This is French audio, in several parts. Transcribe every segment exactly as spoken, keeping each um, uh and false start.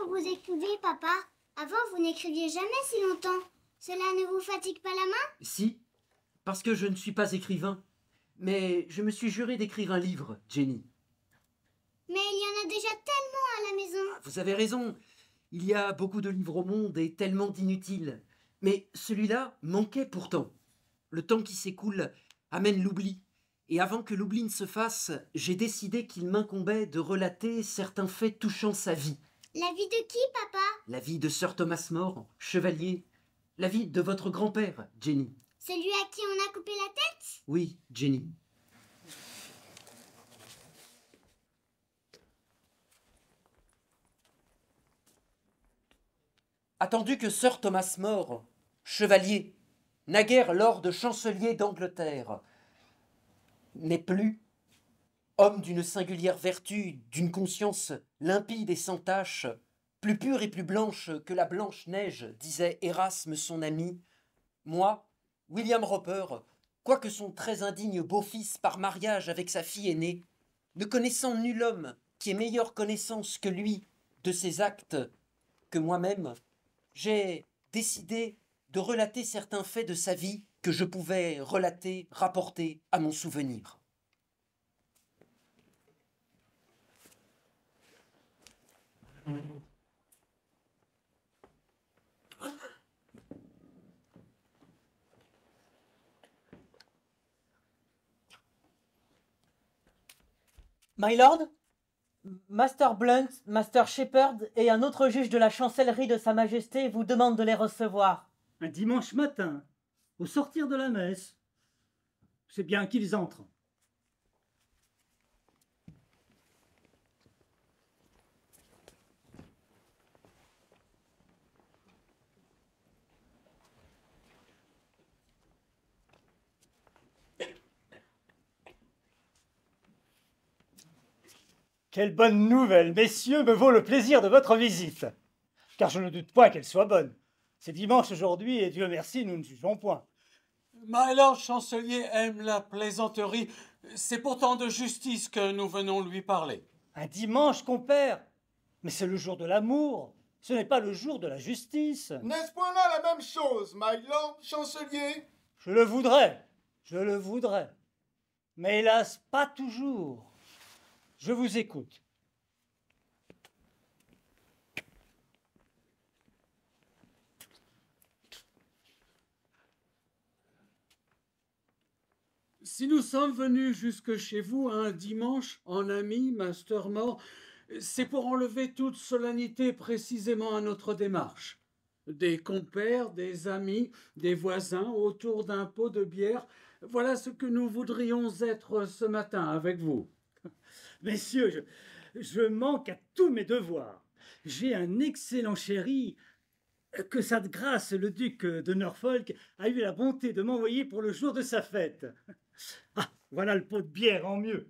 que vous écrivez, papa? Avant, vous n'écriviez jamais si longtemps. Cela ne vous fatigue pas la main? Si, parce que je ne suis pas écrivain. Mais je me suis juré d'écrire un livre, Jenny. Mais il y en a déjà tellement à la maison. Vous avez raison. Il y a beaucoup de livres au monde et tellement d'inutiles. Mais celui-là manquait pourtant. Le temps qui s'écoule amène l'oubli. Et avant que l'oubli ne se fasse, j'ai décidé qu'il m'incombait de relater certains faits touchant sa vie. La vie de qui, papa? La vie de Sir Thomas More, chevalier. La vie de votre grand-père, Jenny. Celui à qui on a coupé la tête? Oui, Jenny. Attendu que Sir Thomas More, chevalier, naguère lord chancelier d'Angleterre, n'est plus, homme d'une singulière vertu, d'une conscience limpide et sans tache, plus pure et plus blanche que la blanche neige, disait Erasme son ami, moi, William Roper, quoique son très indigne beau-fils par mariage avec sa fille aînée, ne connaissant nul homme qui ait meilleure connaissance que lui de ses actes que moi-même, j'ai décidé de relater certains faits de sa vie que je pouvais relater, rapporter à mon souvenir. My Lord, Master Blunt, Master Shepherd et un autre juge de la chancellerie de Sa Majesté vous demandent de les recevoir. Un dimanche matin, au sortir de la messe. C'est bien qu'ils entrent. Quelle bonne nouvelle, messieurs, me vaut le plaisir de votre visite. Car je ne doute point qu'elle soit bonne. C'est dimanche aujourd'hui et Dieu merci, nous ne jugeons point. My Lord chancelier aime la plaisanterie. C'est pourtant de justice que nous venons lui parler. Un dimanche, compère? Mais c'est le jour de l'amour. Ce n'est pas le jour de la justice. N'est-ce point là la même chose, my lord chancelier? Je le voudrais, je le voudrais. Mais hélas, pas toujours. Je vous écoute. Si nous sommes venus jusque chez vous un dimanche, en ami, Master More, c'est pour enlever toute solennité précisément à notre démarche. Des compères, des amis, des voisins autour d'un pot de bière, voilà ce que nous voudrions être ce matin avec vous. Messieurs, je, je manque à tous mes devoirs. J'ai un excellent chéri que sa grâce le duc de Norfolk a eu la bonté de m'envoyer pour le jour de sa fête. Ah, voilà le pot de bière en mieux.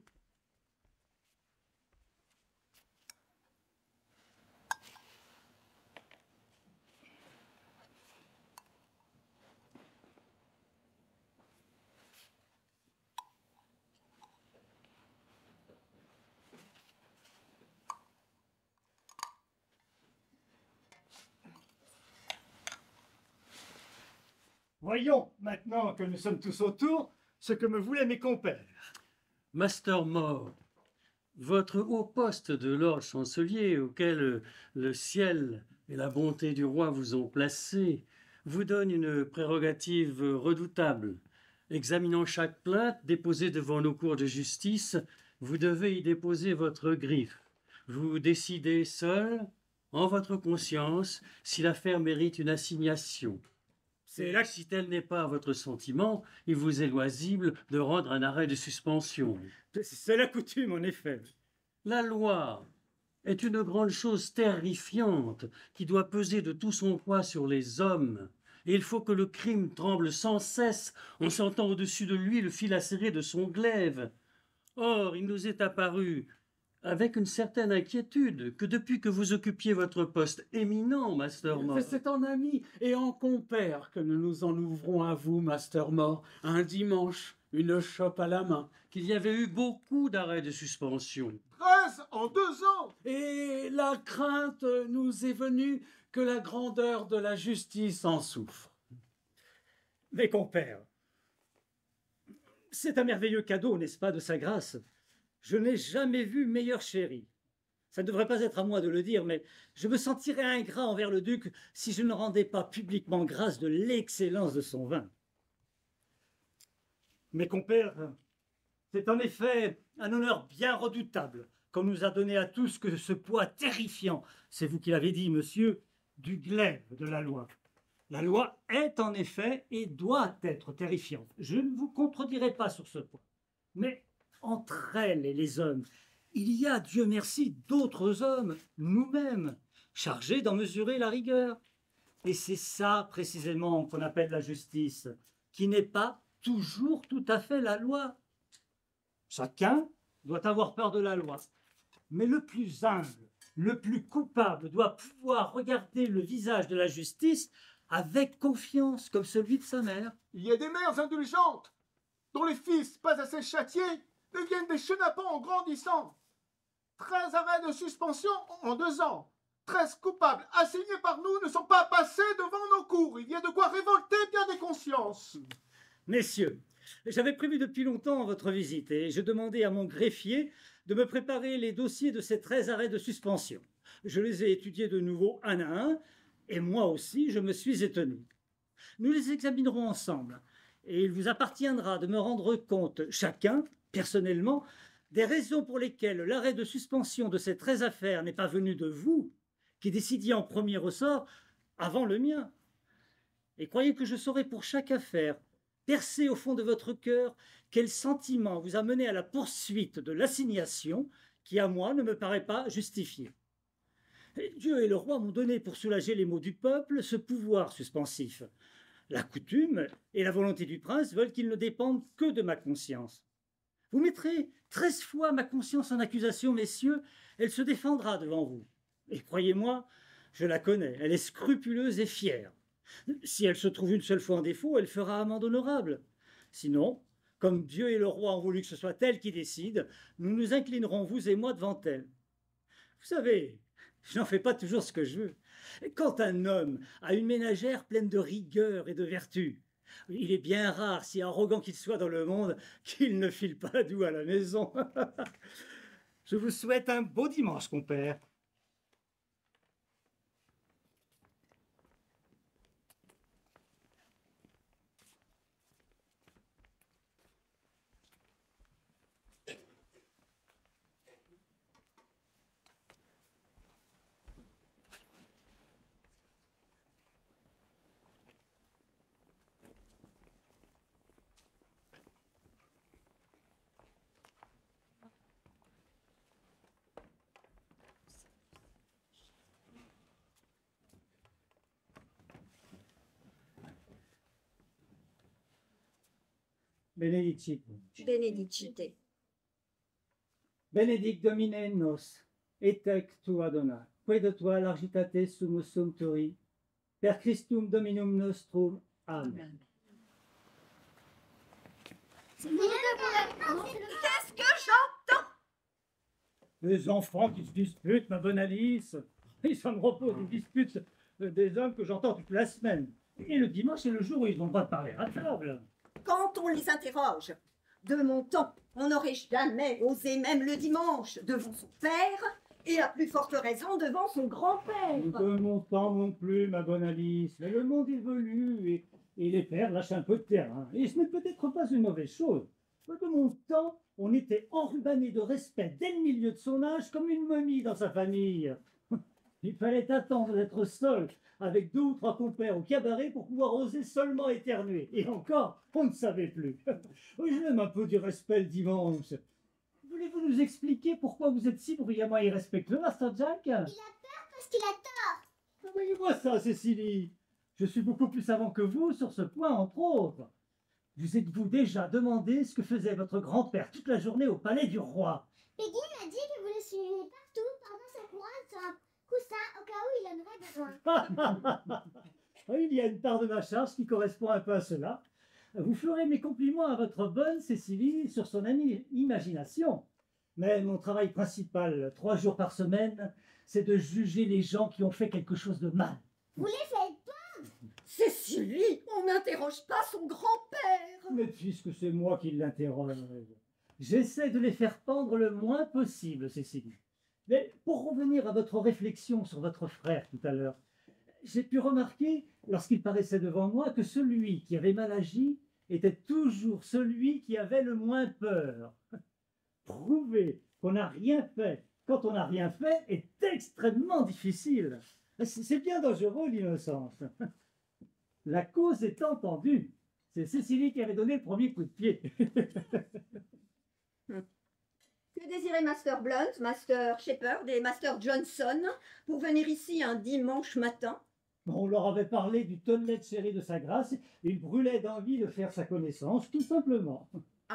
Voyons, maintenant que nous sommes tous autour, ce que me voulaient mes compères. Master More, votre haut poste de Lord Chancelier, auquel le ciel et la bonté du roi vous ont placé, vous donne une prérogative redoutable. Examinant chaque plainte déposée devant nos cours de justice, vous devez y déposer votre griffe. Vous décidez seul, en votre conscience, si l'affaire mérite une assignation. C'est là que... Si tel n'est pas votre sentiment, il vous est loisible de rendre un arrêt de suspension. C'est la coutume, en effet. La loi est une grande chose terrifiante qui doit peser de tout son poids sur les hommes. Et il faut que le crime tremble sans cesse en sentant au-dessus de lui le fil acéré de son glaive. Or, il nous est apparu, avec une certaine inquiétude, que depuis que vous occupiez votre poste éminent, Master More... C'est en ami et en compère que nous nous en ouvrons à vous, Master More, un dimanche, une chope à la main. Qu'il y avait eu beaucoup d'arrêts de suspension. Treize en deux ans. Et la crainte nous est venue que la grandeur de la justice en souffre. Mes compères, c'est un merveilleux cadeau, n'est-ce pas, de sa grâce. Je n'ai jamais vu meilleure chérie. Ça ne devrait pas être à moi de le dire, mais je me sentirais ingrat envers le duc si je ne rendais pas publiquement grâce de l'excellence de son vin. Mes compères, c'est en effet un honneur bien redoutable qu'on nous a donné à tous que ce poids terrifiant, c'est vous qui l'avez dit, monsieur, du glaive de la loi. La loi est en effet et doit être terrifiante. Je ne vous contredirai pas sur ce point. Mais entre elle et les hommes, il y a, Dieu merci, d'autres hommes, nous-mêmes, chargés d'en mesurer la rigueur. Et c'est ça, précisément, qu'on appelle la justice, qui n'est pas toujours tout à fait la loi. Chacun doit avoir peur de la loi. Mais le plus humble, le plus coupable doit pouvoir regarder le visage de la justice avec confiance, comme celui de sa mère. Il y a des mères indulgentes, dont les fils, pas assez châtiés, deviennent des chenapans en grandissant. Treize arrêts de suspension en deux ans. Treize coupables assignés par nous ne sont pas passés devant nos cours. Il y a de quoi révolter bien des consciences. Messieurs, j'avais prévu depuis longtemps votre visite et je demandais à mon greffier de me préparer les dossiers de ces treize arrêts de suspension. Je les ai étudiés de nouveau un à un et moi aussi je me suis étonné. Nous les examinerons ensemble et il vous appartiendra de me rendre compte chacun, personnellement, des raisons pour lesquelles l'arrêt de suspension de ces treize affaires n'est pas venu de vous, qui décidiez en premier ressort avant le mien. Et croyez que je saurai pour chaque affaire, percer au fond de votre cœur, quel sentiment vous a mené à la poursuite de l'assignation qui, à moi, ne me paraît pas justifiée. Dieu et le roi m'ont donné, pour soulager les maux du peuple, ce pouvoir suspensif. La coutume et la volonté du prince veulent qu'il ne dépende que de ma conscience. Vous mettrez treize fois ma conscience en accusation, messieurs, elle se défendra devant vous. Et croyez-moi, je la connais, elle est scrupuleuse et fière. Si elle se trouve une seule fois en défaut, elle fera amende honorable. Sinon, comme Dieu et le roi ont voulu que ce soit elle qui décide, nous nous inclinerons, vous et moi, devant elle. Vous savez, je n'en fais pas toujours ce que je veux. Quand un homme a une ménagère pleine de rigueur et de vertu, il est bien rare, si arrogant qu'il soit dans le monde, qu'il ne file pas doux à la maison. Je vous souhaite un beau dimanche, compère. Benedicite. Benedicite. Benedic Domine nos, etec tu Adonai, que de toi largitate sumus sumpturi, per Christum Dominum nostrum. Amen. Qu'est-ce que j'entends? Les enfants qui se disputent, ma bonne Alice. Et ça me repose des disputes des hommes que j'entends toute la semaine. Et le dimanche, c'est le jour où ils n'ont pas de parler à table. Quand on les interroge, de mon temps, on n'aurait jamais osé, même le dimanche, devant son père, et à plus forte raison devant son grand-père. De mon temps non plus, ma bonne Alice. Mais le monde évolue et, et les pères lâchent un peu de terrain. Et ce n'est peut-être pas une mauvaise chose. De mon temps, on était enrubanné de respect dès le milieu de son âge comme une momie dans sa famille. Il fallait attendre d'être seul avec deux ou trois compères au cabaret pour pouvoir oser seulement éternuer. Et encore, on ne savait plus. J'aime un peu du respect le dimanche. Voulez-vous nous expliquer pourquoi vous êtes si bruyamment irrespectueux, Master Jack? Il a peur parce qu'il a tort. Voyez-moi ça, Cécilie. Je suis beaucoup plus savant que vous sur ce point, entre autres. Vous êtes-vous déjà demandé ce que faisait votre grand-père toute la journée au palais du roi? Peggy m'a dit que vous le suiviez partout pendant sa couronne sur un coussin au cas où il en aurait besoin. Il y a une part de ma charge qui correspond un peu à cela. Vous ferez mes compliments à votre bonne Cécilie sur son ami- imagination. Mais mon travail principal, trois jours par semaine, c'est de juger les gens qui ont fait quelque chose de mal. Vous les faites pas? Cécilie, on n'interroge pas son grand-père. Mais puisque c'est moi qui l'interroge, j'essaie de les faire pendre le moins possible, Cécilie. Mais pour revenir à votre réflexion sur votre frère tout à l'heure, j'ai pu remarquer, lorsqu'il paraissait devant moi, que celui qui avait mal agi était toujours celui qui avait le moins peur. Prouver qu'on n'a rien fait quand on n'a rien fait est extrêmement difficile. C'est c'est bien dangereux, l'innocence. La cause est entendue. C'est Cécilie qui avait donné le premier coup de pied. Que désirait Master Blunt, Master Shepherd et Master Johnson pour venir ici un dimanche matin? On leur avait parlé du tonnelet de chéri de sa grâce. Ils brûlaient d'envie de faire sa connaissance, tout simplement.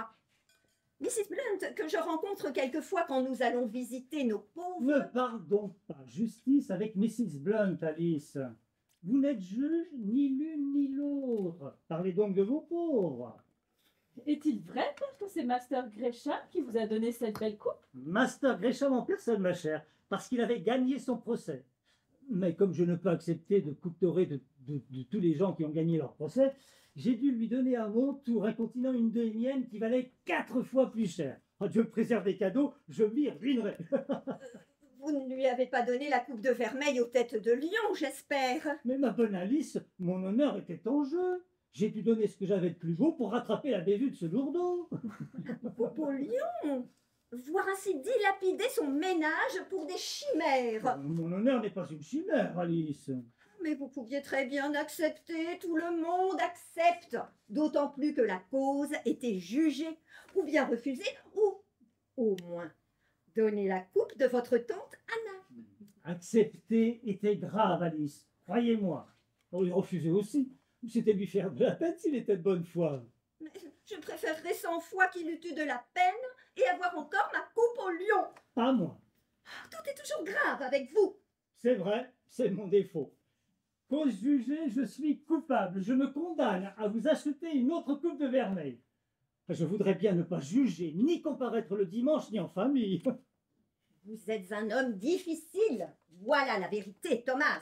missus Blunt, que je rencontre quelquefois quand nous allons visiter nos pauvres... Ne parle donc pas justice avec missus Blunt, Alice. Vous n'êtes juge ni l'une ni l'autre. Parlez donc de vos pauvres. Est-il vrai, père, que c'est Master Gresham qui vous a donné cette belle coupe? Master Gresham en personne, ma chère, parce qu'il avait gagné son procès. Mais comme je ne peux accepter de coupe dorée de, de- de tous les gens qui ont gagné leur procès, j'ai dû lui donner à mon tour un continent, une de mienne qui valait quatre fois plus cher. Oh, Dieu me préserve des cadeaux, je m'y ruinerai. Vous ne lui avez pas donné la coupe de vermeil aux têtes de lion, j'espère. Mais ma bonne Alice, mon honneur était en jeu. J'ai dû donner ce que j'avais de plus beau pour rattraper la bévue de ce lourdeau. Coupe au lion. Voir ainsi dilapider son ménage pour des chimères. Mon honneur n'est pas une chimère, Alice. Mais vous pouviez très bien accepter, tout le monde accepte. D'autant plus que la cause était jugée, ou bien refusée, ou au moins donner la coupe de votre tante Anna. Accepter était grave, Alice. Croyez-moi. On lui refusait aussi. C'était lui faire de la peine s'il était de bonne foi. Mais je préférerais cent fois qu'il eût eu de la peine et avoir encore ma coupe au lion. Pas moi. Tout est toujours grave avec vous. C'est vrai, c'est mon défaut. Cause jugée, je suis coupable. Je me condamne à vous acheter une autre coupe de vermeil. Je voudrais bien ne pas juger, ni comparaître le dimanche, ni en famille. Vous êtes un homme difficile. Voilà la vérité, Thomas.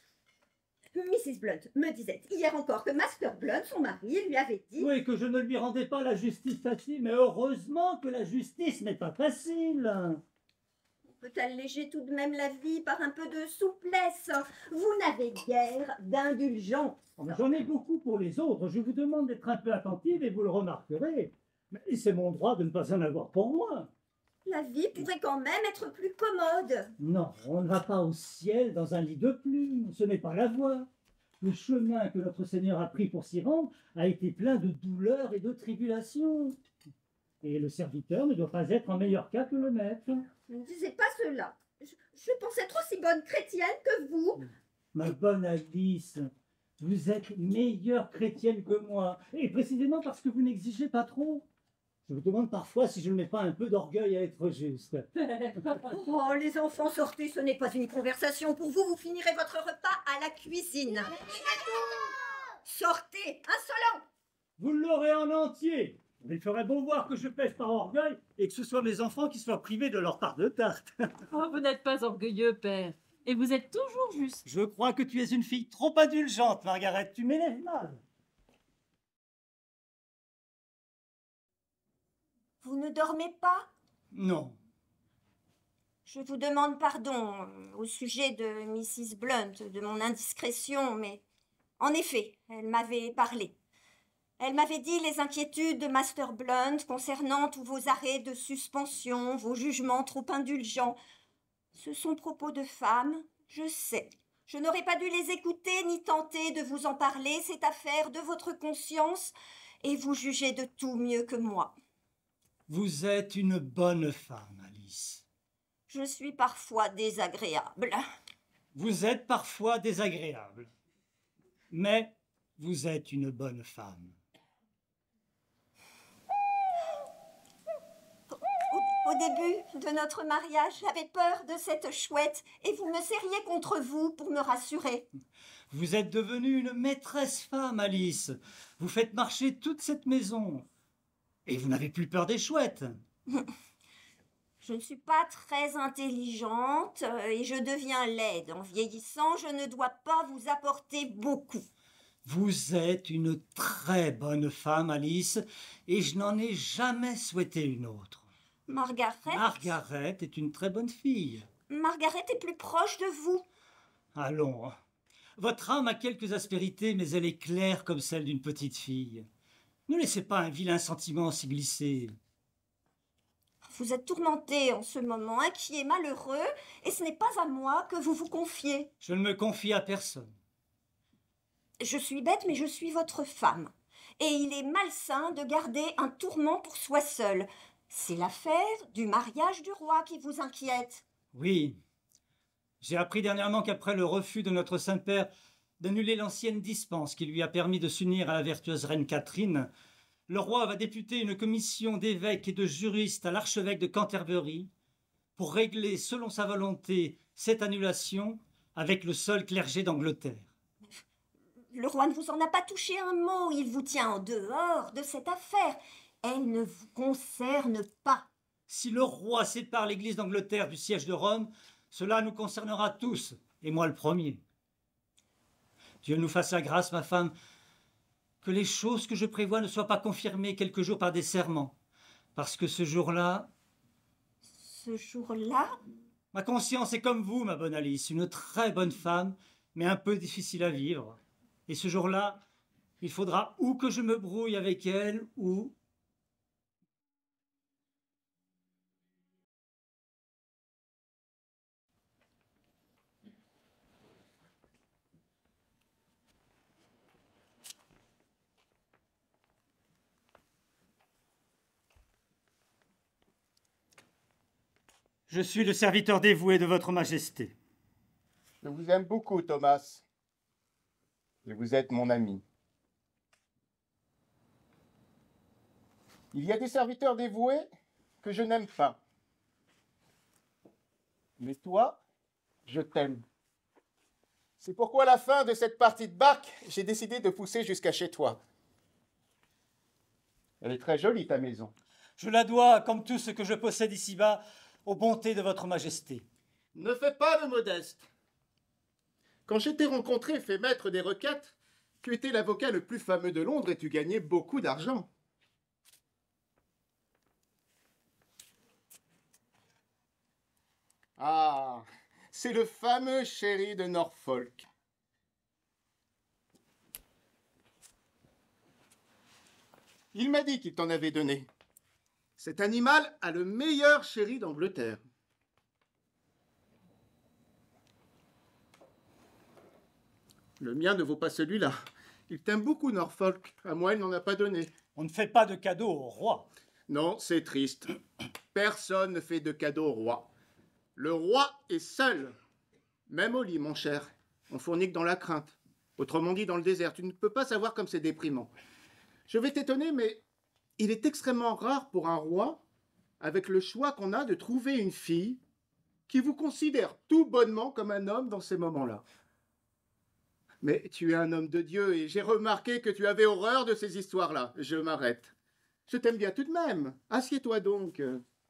missus Blunt me disait hier encore que Master Blunt, son mari, lui avait dit... Oui, que je ne lui rendais pas la justice facile, mais heureusement que la justice n'est pas facile. On peut alléger tout de même la vie par un peu de souplesse. Vous n'avez guère d'indulgence. J'en ai beaucoup pour les autres. Je vous demande d'être un peu attentive et vous le remarquerez. Mais c'est mon droit de ne pas en avoir pour moi. La vie pourrait quand même être plus commode. Non, on ne va pas au ciel dans un lit de plumes. Ce n'est pas la voie. Le chemin que notre Seigneur a pris pour s'y rendre a été plein de douleurs et de tribulations. Et le serviteur ne doit pas être en meilleur cas que le maître. Ne disais pas cela. Je, je pense être aussi bonne chrétienne que vous. Ma bonne Alice, vous êtes meilleure chrétienne que moi. Et précisément parce que vous n'exigez pas trop. Je vous demande parfois si je ne mets pas un peu d'orgueil à être juste. Oh, les enfants, sortez, ce n'est pas une conversation pour vous. Vous finirez votre repas à la cuisine. Sortez, insolent. Vous l'aurez en entier. Il ferait beau voir que je pêche par orgueil et que ce soit mes enfants qui soient privés de leur part de tarte. Oh, vous n'êtes pas orgueilleux, père. Et vous êtes toujours juste. Je crois que tu es une fille trop indulgente, Margaret. Tu m'énerves mal. Vous ne dormez pas? Non. Je vous demande pardon euh, au sujet de missus Blunt, de mon indiscrétion, mais en effet, elle m'avait parlé. Elle m'avait dit les inquiétudes de Master Blunt concernant tous vos arrêts de suspension, vos jugements trop indulgents. Ce sont propos de femme, je sais. Je n'aurais pas dû les écouter ni tenter de vous en parler, c'est affaire de votre conscience, et vous jugez de tout mieux que moi. Vous êtes une bonne femme, Alice. Je suis parfois désagréable. Vous êtes parfois désagréable. Mais vous êtes une bonne femme. Au, Au début de notre mariage, j'avais peur de cette chouette et vous me serriez contre vous pour me rassurer. Vous êtes devenue une maîtresse femme, Alice. Vous faites marcher toute cette maison. Et vous n'avez plus peur des chouettes. Je ne suis pas très intelligente euh, et je deviens laide. En vieillissant, je ne dois pas vous apporter beaucoup. Vous êtes une très bonne femme, Alice, et je n'en ai jamais souhaité une autre. Margaret Margaret est une très bonne fille. Margaret est plus proche de vous. Allons. Votre âme a quelques aspérités, mais elle est claire comme celle d'une petite fille. Ne laissez pas un vilain sentiment s'y glisser. Vous êtes tourmenté en ce moment, inquiet, malheureux, et ce n'est pas à moi que vous vous confiez. Je ne me confie à personne. Je suis bête, mais je suis votre femme. Et il est malsain de garder un tourment pour soi seul. C'est l'affaire du mariage du roi qui vous inquiète. Oui. J'ai appris dernièrement qu'après le refus de notre Saint-Père d'annuler l'ancienne dispense qui lui a permis de s'unir à la vertueuse reine Catherine, le roi va députer une commission d'évêques et de juristes à l'archevêque de Canterbury pour régler, selon sa volonté, cette annulation avec le seul clergé d'Angleterre. Le roi ne vous en a pas touché un mot, il vous tient en dehors de cette affaire. Elle ne vous concerne pas. Si le roi sépare l'Église d'Angleterre du siège de Rome, cela nous concernera tous, et moi le premier. Dieu nous fasse la grâce, ma femme, que les choses que je prévois ne soient pas confirmées quelques jours par des serments, parce que ce jour-là... Ce jour-là? Ma conscience est comme vous, ma bonne Alice, une très bonne femme, mais un peu difficile à vivre. Et ce jour-là, il faudra ou que je me brouille avec elle, ou... Je suis le serviteur dévoué de votre Majesté. Je vous aime beaucoup, Thomas. Et vous êtes mon ami. Il y a des serviteurs dévoués que je n'aime pas. Mais toi, je t'aime. C'est pourquoi à la fin de cette partie de barque, j'ai décidé de pousser jusqu'à chez toi. Elle est très jolie, ta maison. Je la dois, comme tout ce que je possède ici-bas, aux bontés de votre Majesté. Ne fais pas le modeste. Quand je t'ai rencontré et fait maître des requêtes, tu étais l'avocat le plus fameux de Londres et tu gagnais beaucoup d'argent. Ah, c'est le fameux chéri de Norfolk. Il m'a dit qu'il t'en avait donné. Cet animal a le meilleur chéri d'Angleterre. Le mien ne vaut pas celui-là. Il t'aime beaucoup, Norfolk. À moi, il n'en a pas donné. On ne fait pas de cadeaux au roi. Non, c'est triste. Personne ne fait de cadeaux au roi. Le roi est seul. Même au lit, mon cher. On fournit que dans la crainte. Autrement dit, dans le désert. Tu ne peux pas savoir comme c'est déprimant. Je vais t'étonner, mais il est extrêmement rare pour un roi, avec le choix qu'on a de trouver une fille qui vous considère tout bonnement comme un homme dans ces moments-là. Mais tu es un homme de Dieu et j'ai remarqué que tu avais horreur de ces histoires-là. Je m'arrête. Je t'aime bien tout de même. Assieds-toi donc.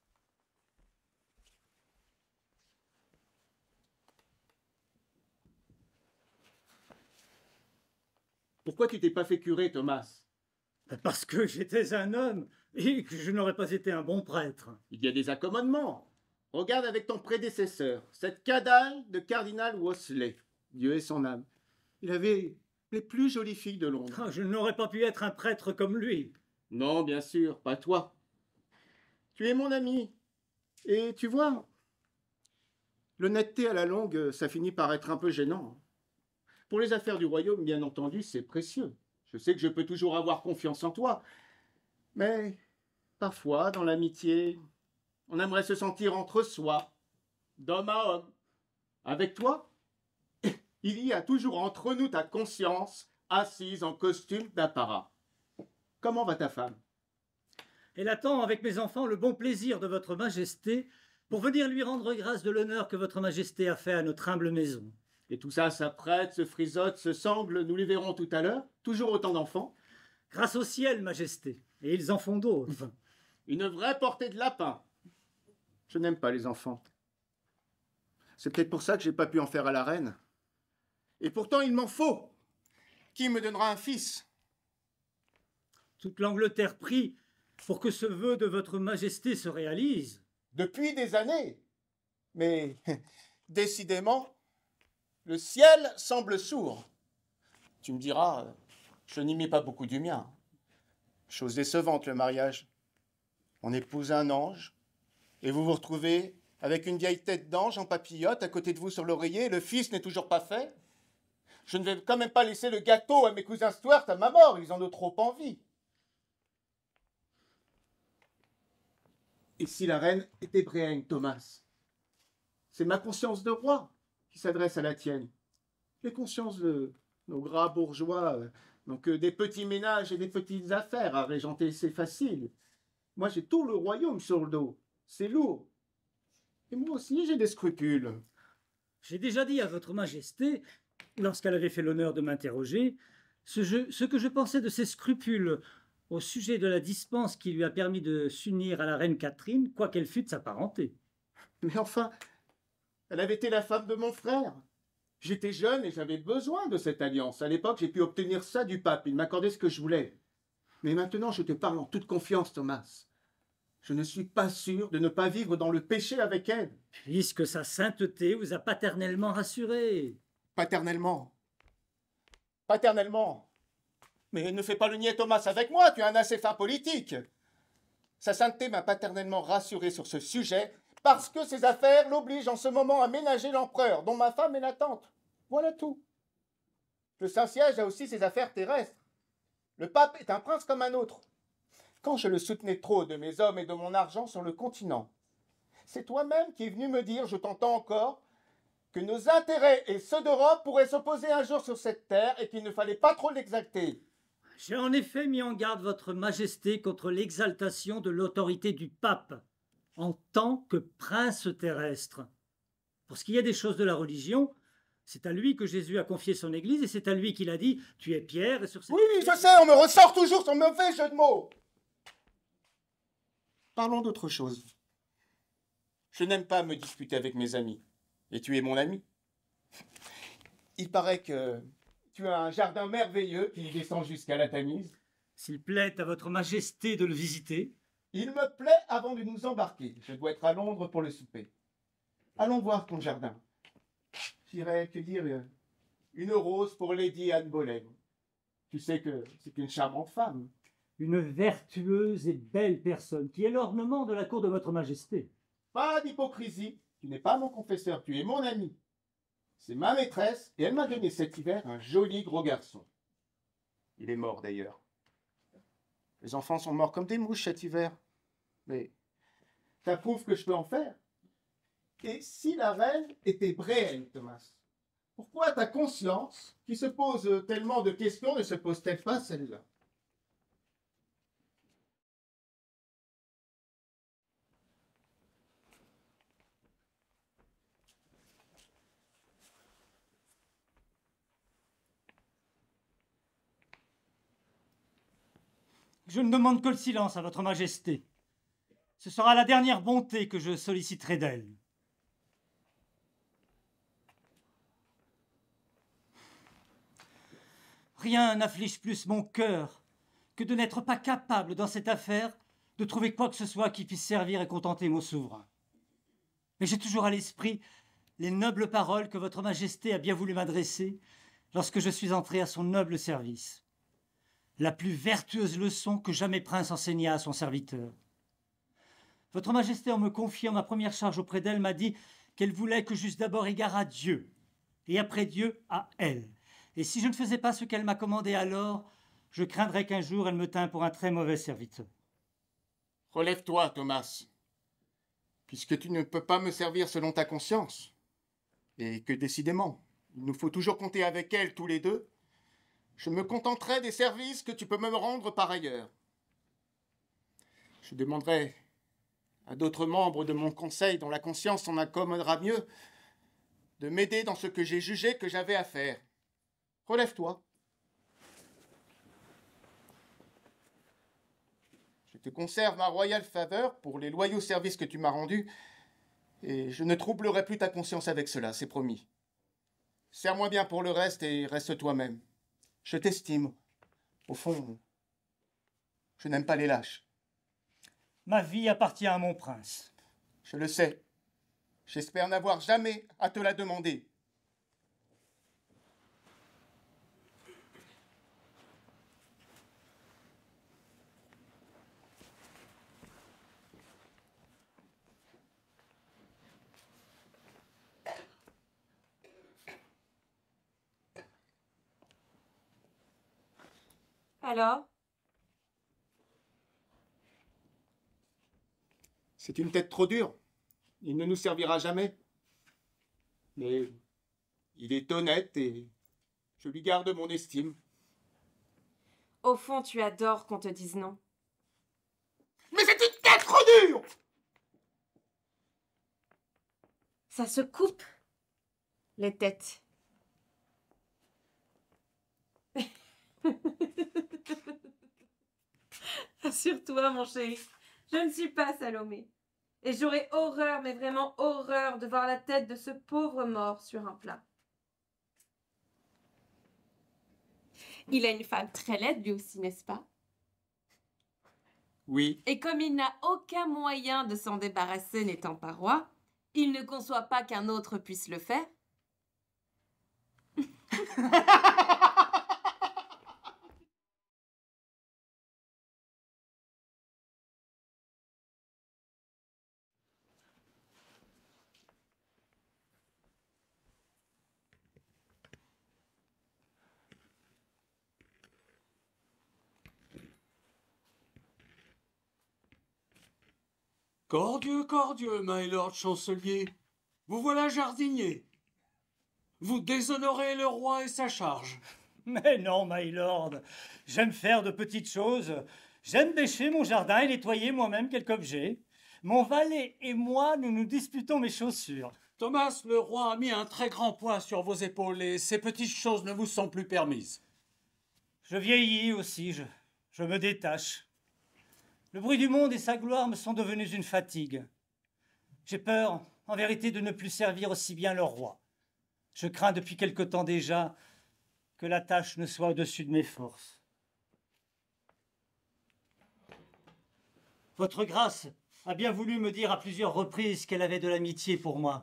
Pourquoi tu t'es pas fait curer, Thomas? Parce que j'étais un homme et que je n'aurais pas été un bon prêtre. Il y a des accommodements. Regarde avec ton prédécesseur, cette cadalle de cardinal Wolsey. Dieu ait son âme. Il avait les plus jolies filles de Londres. Ah, je n'aurais pas pu être un prêtre comme lui. Non, bien sûr, pas toi. Tu es mon ami. Et tu vois, l'honnêteté à la longue, ça finit par être un peu gênant. Pour les affaires du royaume, bien entendu, c'est précieux. Je sais que je peux toujours avoir confiance en toi. Mais parfois, dans l'amitié, on aimerait se sentir entre soi, d'homme à homme. Avec toi, il y a toujours entre nous ta conscience assise en costume d'apparat. Comment va ta femme? Elle attend avec mes enfants le bon plaisir de votre majesté pour venir lui rendre grâce de l'honneur que votre majesté a fait à notre humble maison. Et tout ça s'apprête, se frisote, se sangle, nous les verrons tout à l'heure. Toujours autant d'enfants. Grâce au ciel, majesté. Et ils en font d'autres. Une vraie portée de lapin. Je n'aime pas les enfants. C'est peut-être pour ça que j'ai pas pu en faire à la reine. Et pourtant, il m'en faut. Qui me donnera un fils? Toute l'Angleterre prie pour que ce vœu de votre majesté se réalise. Depuis des années. Mais, décidément, le ciel semble sourd. Tu me diras, je n'y mets pas beaucoup du mien. Chose décevante, le mariage. On épouse un ange, et vous vous retrouvez avec une vieille tête d'ange en papillote à côté de vous sur l'oreiller, et le fils n'est toujours pas fait. Je ne vais quand même pas laisser le gâteau à mes cousins Stuart à ma mort, ils en ont trop envie. Et si la reine était Brienne, Thomas? C'est ma conscience de roi qui s'adresse à la tienne. Les consciences de nos gras bourgeois euh, n'ont que des petits ménages et des petites affaires à régenter, c'est facile. Moi, j'ai tout le royaume sur le dos. C'est lourd. Et moi aussi, j'ai des scrupules. J'ai déjà dit à votre majesté, lorsqu'elle avait fait l'honneur de m'interroger, ce, je- ce que je pensais de ses scrupules au sujet de la dispense qui lui a permis de s'unir à la reine Catherine, quoiqu'elle fût de sa parenté. Mais enfin, elle avait été la femme de mon frère. J'étais jeune et j'avais besoin de cette alliance. À l'époque, j'ai pu obtenir ça du pape. Il m'accordait ce que je voulais. Mais maintenant, je te parle en toute confiance, Thomas. Je ne suis pas sûr de ne pas vivre dans le péché avec elle. Puisque sa sainteté vous a paternellement rassuré. Paternellement. Paternellement. Mais ne fais pas le niais, Thomas, avec moi. Tu es un assez fin politique. Sa sainteté m'a paternellement rassuré sur ce sujet parce que ses affaires l'obligent en ce moment à ménager l'empereur, dont ma femme est la tante. Voilà tout. Le Saint-Siège a aussi ses affaires terrestres. Le pape est un prince comme un autre. Quand je le soutenais trop de mes hommes et de mon argent sur le continent, c'est toi-même qui es venu me dire, je t'entends encore, que nos intérêts et ceux d'Europe pourraient s'opposer un jour sur cette terre et qu'il ne fallait pas trop l'exalter. J'ai en effet mis en garde votre majesté contre l'exaltation de l'autorité du pape en tant que prince terrestre. Pour ce qui est des choses de la religion, c'est à lui que Jésus a confié son Église et c'est à lui qu'il a dit « Tu es Pierre » et sur cette... Oui, je sais, on me ressort toujours son mauvais jeu de mots. Parlons d'autre chose. Je n'aime pas me disputer avec mes amis. Et tu es mon ami. Il paraît que tu as un jardin merveilleux qui descend jusqu'à la Tamise. S'il plaît à votre majesté de le visiter. Il me plaît avant de nous embarquer. Je dois être à Londres pour le souper. Allons voir ton jardin. J'irai cueillir une rose pour Lady Anne Boleyn. Tu sais que c'est une charmante femme. Une vertueuse et belle personne qui est l'ornement de la cour de votre majesté. Pas d'hypocrisie. Tu n'es pas mon confesseur, tu es mon ami. C'est ma maîtresse et elle m'a donné cet hiver un joli gros garçon. Il est mort d'ailleurs. Les enfants sont morts comme des mouches cet hiver. Mais ça prouve que je peux en faire. Et si la reine était Brienne, Thomas, pourquoi ta conscience, qui se pose tellement de questions, ne se pose-t-elle pas celle-là? Je ne demande que le silence à votre majesté. Ce sera la dernière bonté que je solliciterai d'elle. Rien n'afflige plus mon cœur que de n'être pas capable dans cette affaire de trouver quoi que ce soit qui puisse servir et contenter mon souverain. Mais j'ai toujours à l'esprit les nobles paroles que votre majesté a bien voulu m'adresser lorsque je suis entré à son noble service. La plus vertueuse leçon que jamais prince enseigna à son serviteur. Votre majesté, en me confiant ma première charge auprès d'elle, m'a dit qu'elle voulait que j'eusse d'abord égard à Dieu, et après Dieu à elle. Et si je ne faisais pas ce qu'elle m'a commandé alors, je craindrais qu'un jour elle me tînt pour un très mauvais serviteur. Relève-toi, Thomas, puisque tu ne peux pas me servir selon ta conscience, et que décidément, il nous faut toujours compter avec elle tous les deux. Je me contenterai des services que tu peux me rendre par ailleurs. Je demanderai à d'autres membres de mon conseil, dont la conscience en accommodera mieux, de m'aider dans ce que j'ai jugé que j'avais à faire. Relève-toi. Je te conserve ma royale faveur pour les loyaux services que tu m'as rendus, et je ne troublerai plus ta conscience avec cela, c'est promis. Serre-moi bien pour le reste et reste toi-même. Je t'estime. Au fond, je n'aime pas les lâches. Ma vie appartient à mon prince. Je le sais. J'espère n'avoir jamais à te la demander. Alors? C'est une tête trop dure. Il ne nous servira jamais. Mais il est honnête et je lui garde mon estime. Au fond, tu adores qu'on te dise non. Mais c'est une tête trop dure! Ça se coupe, les têtes. Assure-toi, mon chéri, je ne suis pas Salomé. Et j'aurais horreur, mais vraiment horreur, de voir la tête de ce pauvre mort sur un plat. Il a une femme très laide, lui aussi, n'est-ce pas? Oui. Et comme il n'a aucun moyen de s'en débarrasser n'étant pas roi, il ne conçoit pas qu'un autre puisse le faire. Cordieux, cordieux, my lord chancelier. Vous voilà jardinier. Vous déshonorez le roi et sa charge. Mais non, my lord. J'aime faire de petites choses. J'aime bêcher mon jardin et nettoyer moi-même quelques objets. Mon valet et moi, nous nous disputons mes chaussures. Thomas, le roi a mis un très grand poids sur vos épaules et ces petites choses ne vous sont plus permises. Je vieillis aussi, je, je me détache. Le bruit du monde et sa gloire me sont devenus une fatigue. J'ai peur, en vérité, de ne plus servir aussi bien le roi. Je crains depuis quelque temps déjà que la tâche ne soit au-dessus de mes forces. Votre grâce a bien voulu me dire à plusieurs reprises qu'elle avait de l'amitié pour moi.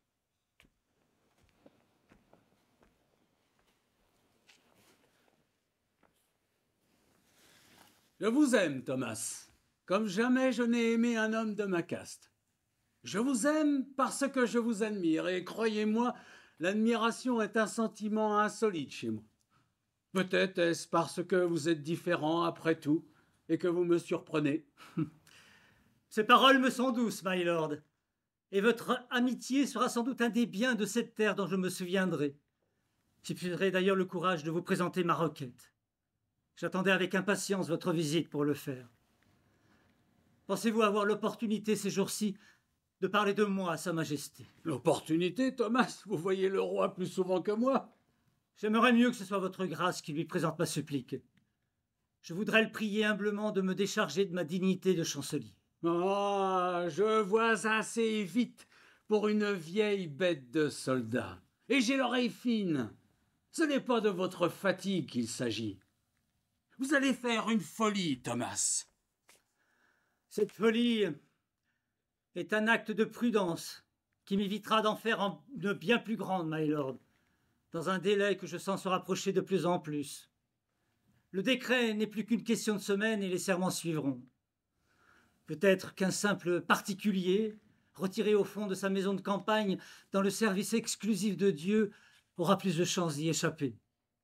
Je vous aime, Thomas, comme jamais je n'ai aimé un homme de ma caste. Je vous aime parce que je vous admire, et croyez-moi, l'admiration est un sentiment insolite chez moi. Peut-être est-ce parce que vous êtes différent après tout, et que vous me surprenez. Ces paroles me sont douces, my lord, et votre amitié sera sans doute un des biens de cette terre dont je me souviendrai. J'éprouverai d'ailleurs le courage de vous présenter ma requête. J'attendais avec impatience votre visite pour le faire. Pensez-vous avoir l'opportunité ces jours-ci de parler de moi à Sa Majesté? L'opportunité, Thomas? Vous voyez le roi plus souvent que moi. J'aimerais mieux que ce soit votre grâce qui lui présente ma supplique. Je voudrais le prier humblement de me décharger de ma dignité de chancelier. Ah, je vois assez vite pour une vieille bête de soldat. Et j'ai l'oreille fine. Ce n'est pas de votre fatigue qu'il s'agit. Vous allez faire une folie, Thomas. Cette folie est un acte de prudence qui m'évitera d'en faire une bien plus grande, my lord, dans un délai que je sens se rapprocher de plus en plus. Le décret n'est plus qu'une question de semaines et les serments suivront. Peut-être qu'un simple particulier, retiré au fond de sa maison de campagne dans le service exclusif de Dieu, aura plus de chances d'y échapper.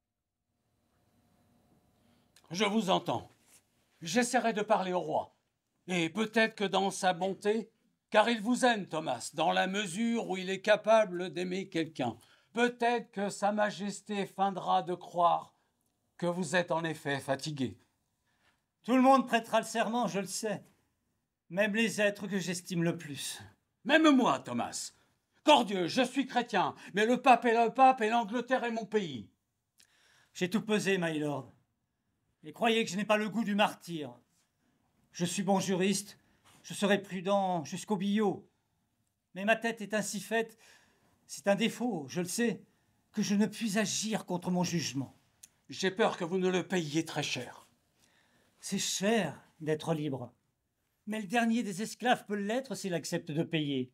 Je vous entends. J'essaierai de parler au roi. Et peut-être que dans sa bonté, car il vous aime, Thomas, dans la mesure où il est capable d'aimer quelqu'un, peut-être que Sa Majesté feindra de croire que vous êtes en effet fatigué. Tout le monde prêtera le serment, je le sais. Même les êtres que j'estime le plus. Même moi, Thomas. Cordieu, je suis chrétien, mais le pape est le pape et l'Angleterre est mon pays. J'ai tout pesé, my lord. Et croyez que je n'ai pas le goût du martyr. Je suis bon juriste, je serai prudent jusqu'au billot. Mais ma tête est ainsi faite, c'est un défaut, je le sais, que je ne puis agir contre mon jugement. J'ai peur que vous ne le payiez très cher. C'est cher d'être libre. Mais le dernier des esclaves peut l'être s'il accepte de payer.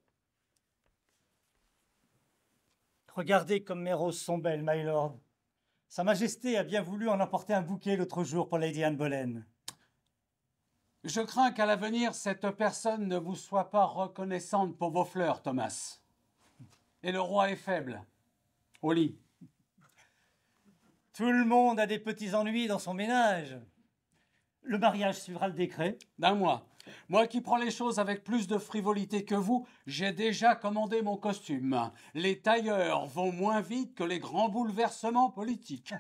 Regardez comme mes roses sont belles, my lord. Sa Majesté a bien voulu en emporter un bouquet l'autre jour pour Lady Anne Boleyn. Je crains qu'à l'avenir, cette personne ne vous soit pas reconnaissante pour vos fleurs, Thomas. Et le roi est faible. Au lit. Tout le monde a des petits ennuis dans son ménage. Le mariage suivra le décret. D'un mois. Moi qui prends les choses avec plus de frivolité que vous, j'ai déjà commandé mon costume. Les tailleurs vont moins vite que les grands bouleversements politiques.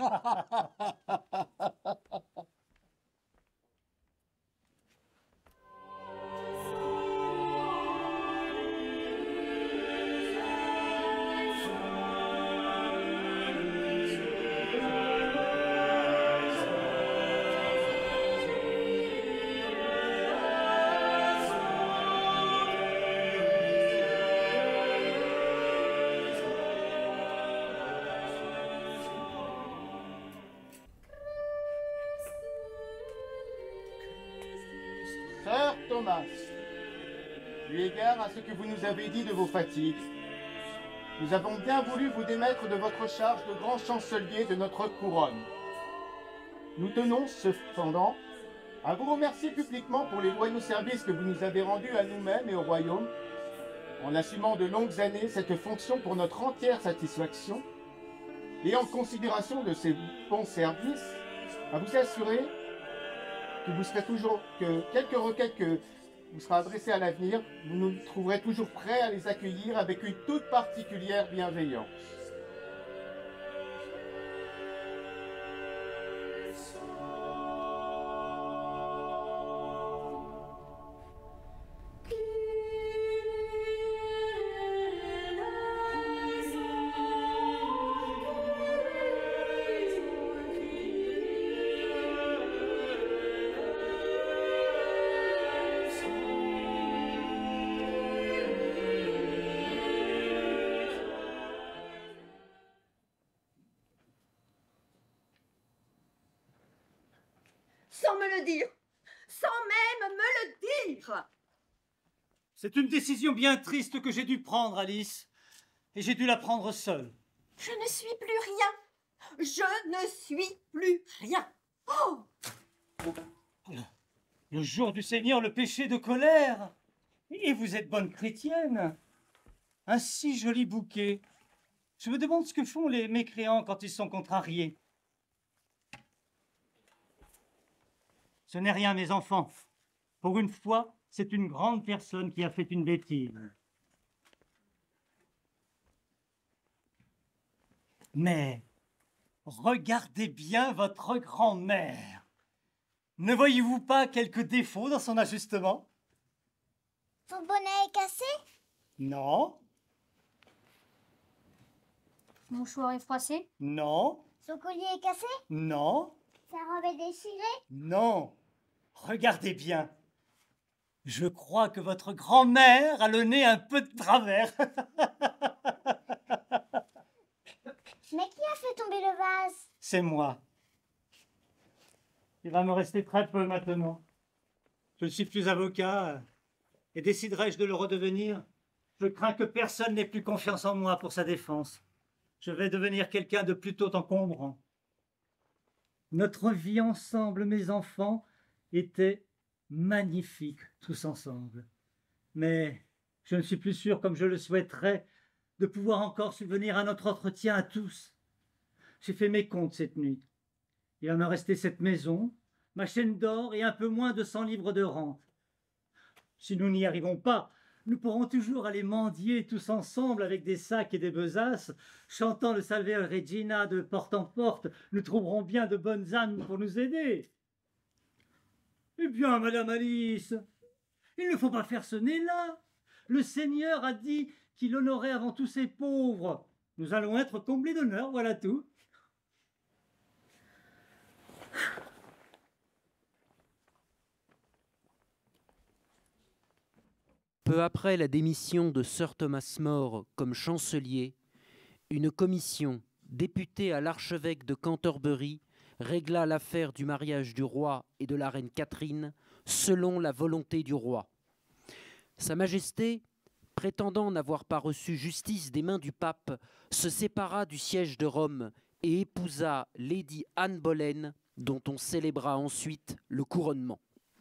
Sir Thomas, eu égard à ce que vous nous avez dit de vos fatigues, nous avons bien voulu vous démettre de votre charge de grand chancelier de notre couronne. Nous tenons cependant à vous remercier publiquement pour les loyaux services que vous nous avez rendus à nous-mêmes et au royaume, en assumant de longues années cette fonction pour notre entière satisfaction, et en considération de ces bons services, à vous assurer que vous serez toujours, que quelques requêtes que vous serez adressées à l'avenir, vous nous trouverez toujours prêts à les accueillir avec une toute particulière bienveillance. Sans me le dire, sans même me le dire. C'est une décision bien triste que j'ai dû prendre, Alice. Et j'ai dû la prendre seule. Je ne suis plus rien. Je ne suis plus rien. Oh! Le jour du Seigneur, le péché de colère. Et vous êtes bonne chrétienne. Un si joli bouquet. Je me demande ce que font les mécréants quand ils sont contrariés. Ce n'est rien, mes enfants. Pour une fois, c'est une grande personne qui a fait une bêtise. Mais regardez bien votre grand-mère. Ne voyez-vous pas quelques défauts dans son ajustement? Son bonnet est cassé? Non. Son mouchoir est froissé? Non. Son collier est cassé? Non. Sa robe est déchirée? Non. Regardez bien. Je crois que votre grand-mère a le nez un peu de travers. Mais qui a fait tomber le vase? C'est moi. Il va me rester très peu maintenant. Je ne suis plus avocat. Et déciderai-je de le redevenir? Je crains que personne n'ait plus confiance en moi pour sa défense. Je vais devenir quelqu'un de plutôt encombrant. Notre vie ensemble, mes enfants, était magnifique, tous ensemble. Mais je ne suis plus sûr, comme je le souhaiterais, de pouvoir encore subvenir à notre entretien à tous. J'ai fait mes comptes cette nuit. Il va me rester cette maison, ma chaîne d'or et un peu moins de cent livres de rente. Si nous n'y arrivons pas, nous pourrons toujours aller mendier tous ensemble avec des sacs et des besaces, chantant le Salve Regina de porte en porte. Nous trouverons bien de bonnes âmes pour nous aider. Eh bien, Madame Alice, Il ne faut pas faire ce nez-là. Le Seigneur a dit qu'il honorait avant tout ses pauvres. Nous allons être comblés d'honneur, voilà tout. Peu après la démission de Sir Thomas More comme chancelier, une commission députée à l'archevêque de Canterbury régla l'affaire du mariage du roi et de la reine Catherine selon la volonté du roi. Sa Majesté, prétendant n'avoir pas reçu justice des mains du pape, se sépara du siège de Rome et épousa Lady Anne Boleyn, dont on célébra ensuite le couronnement.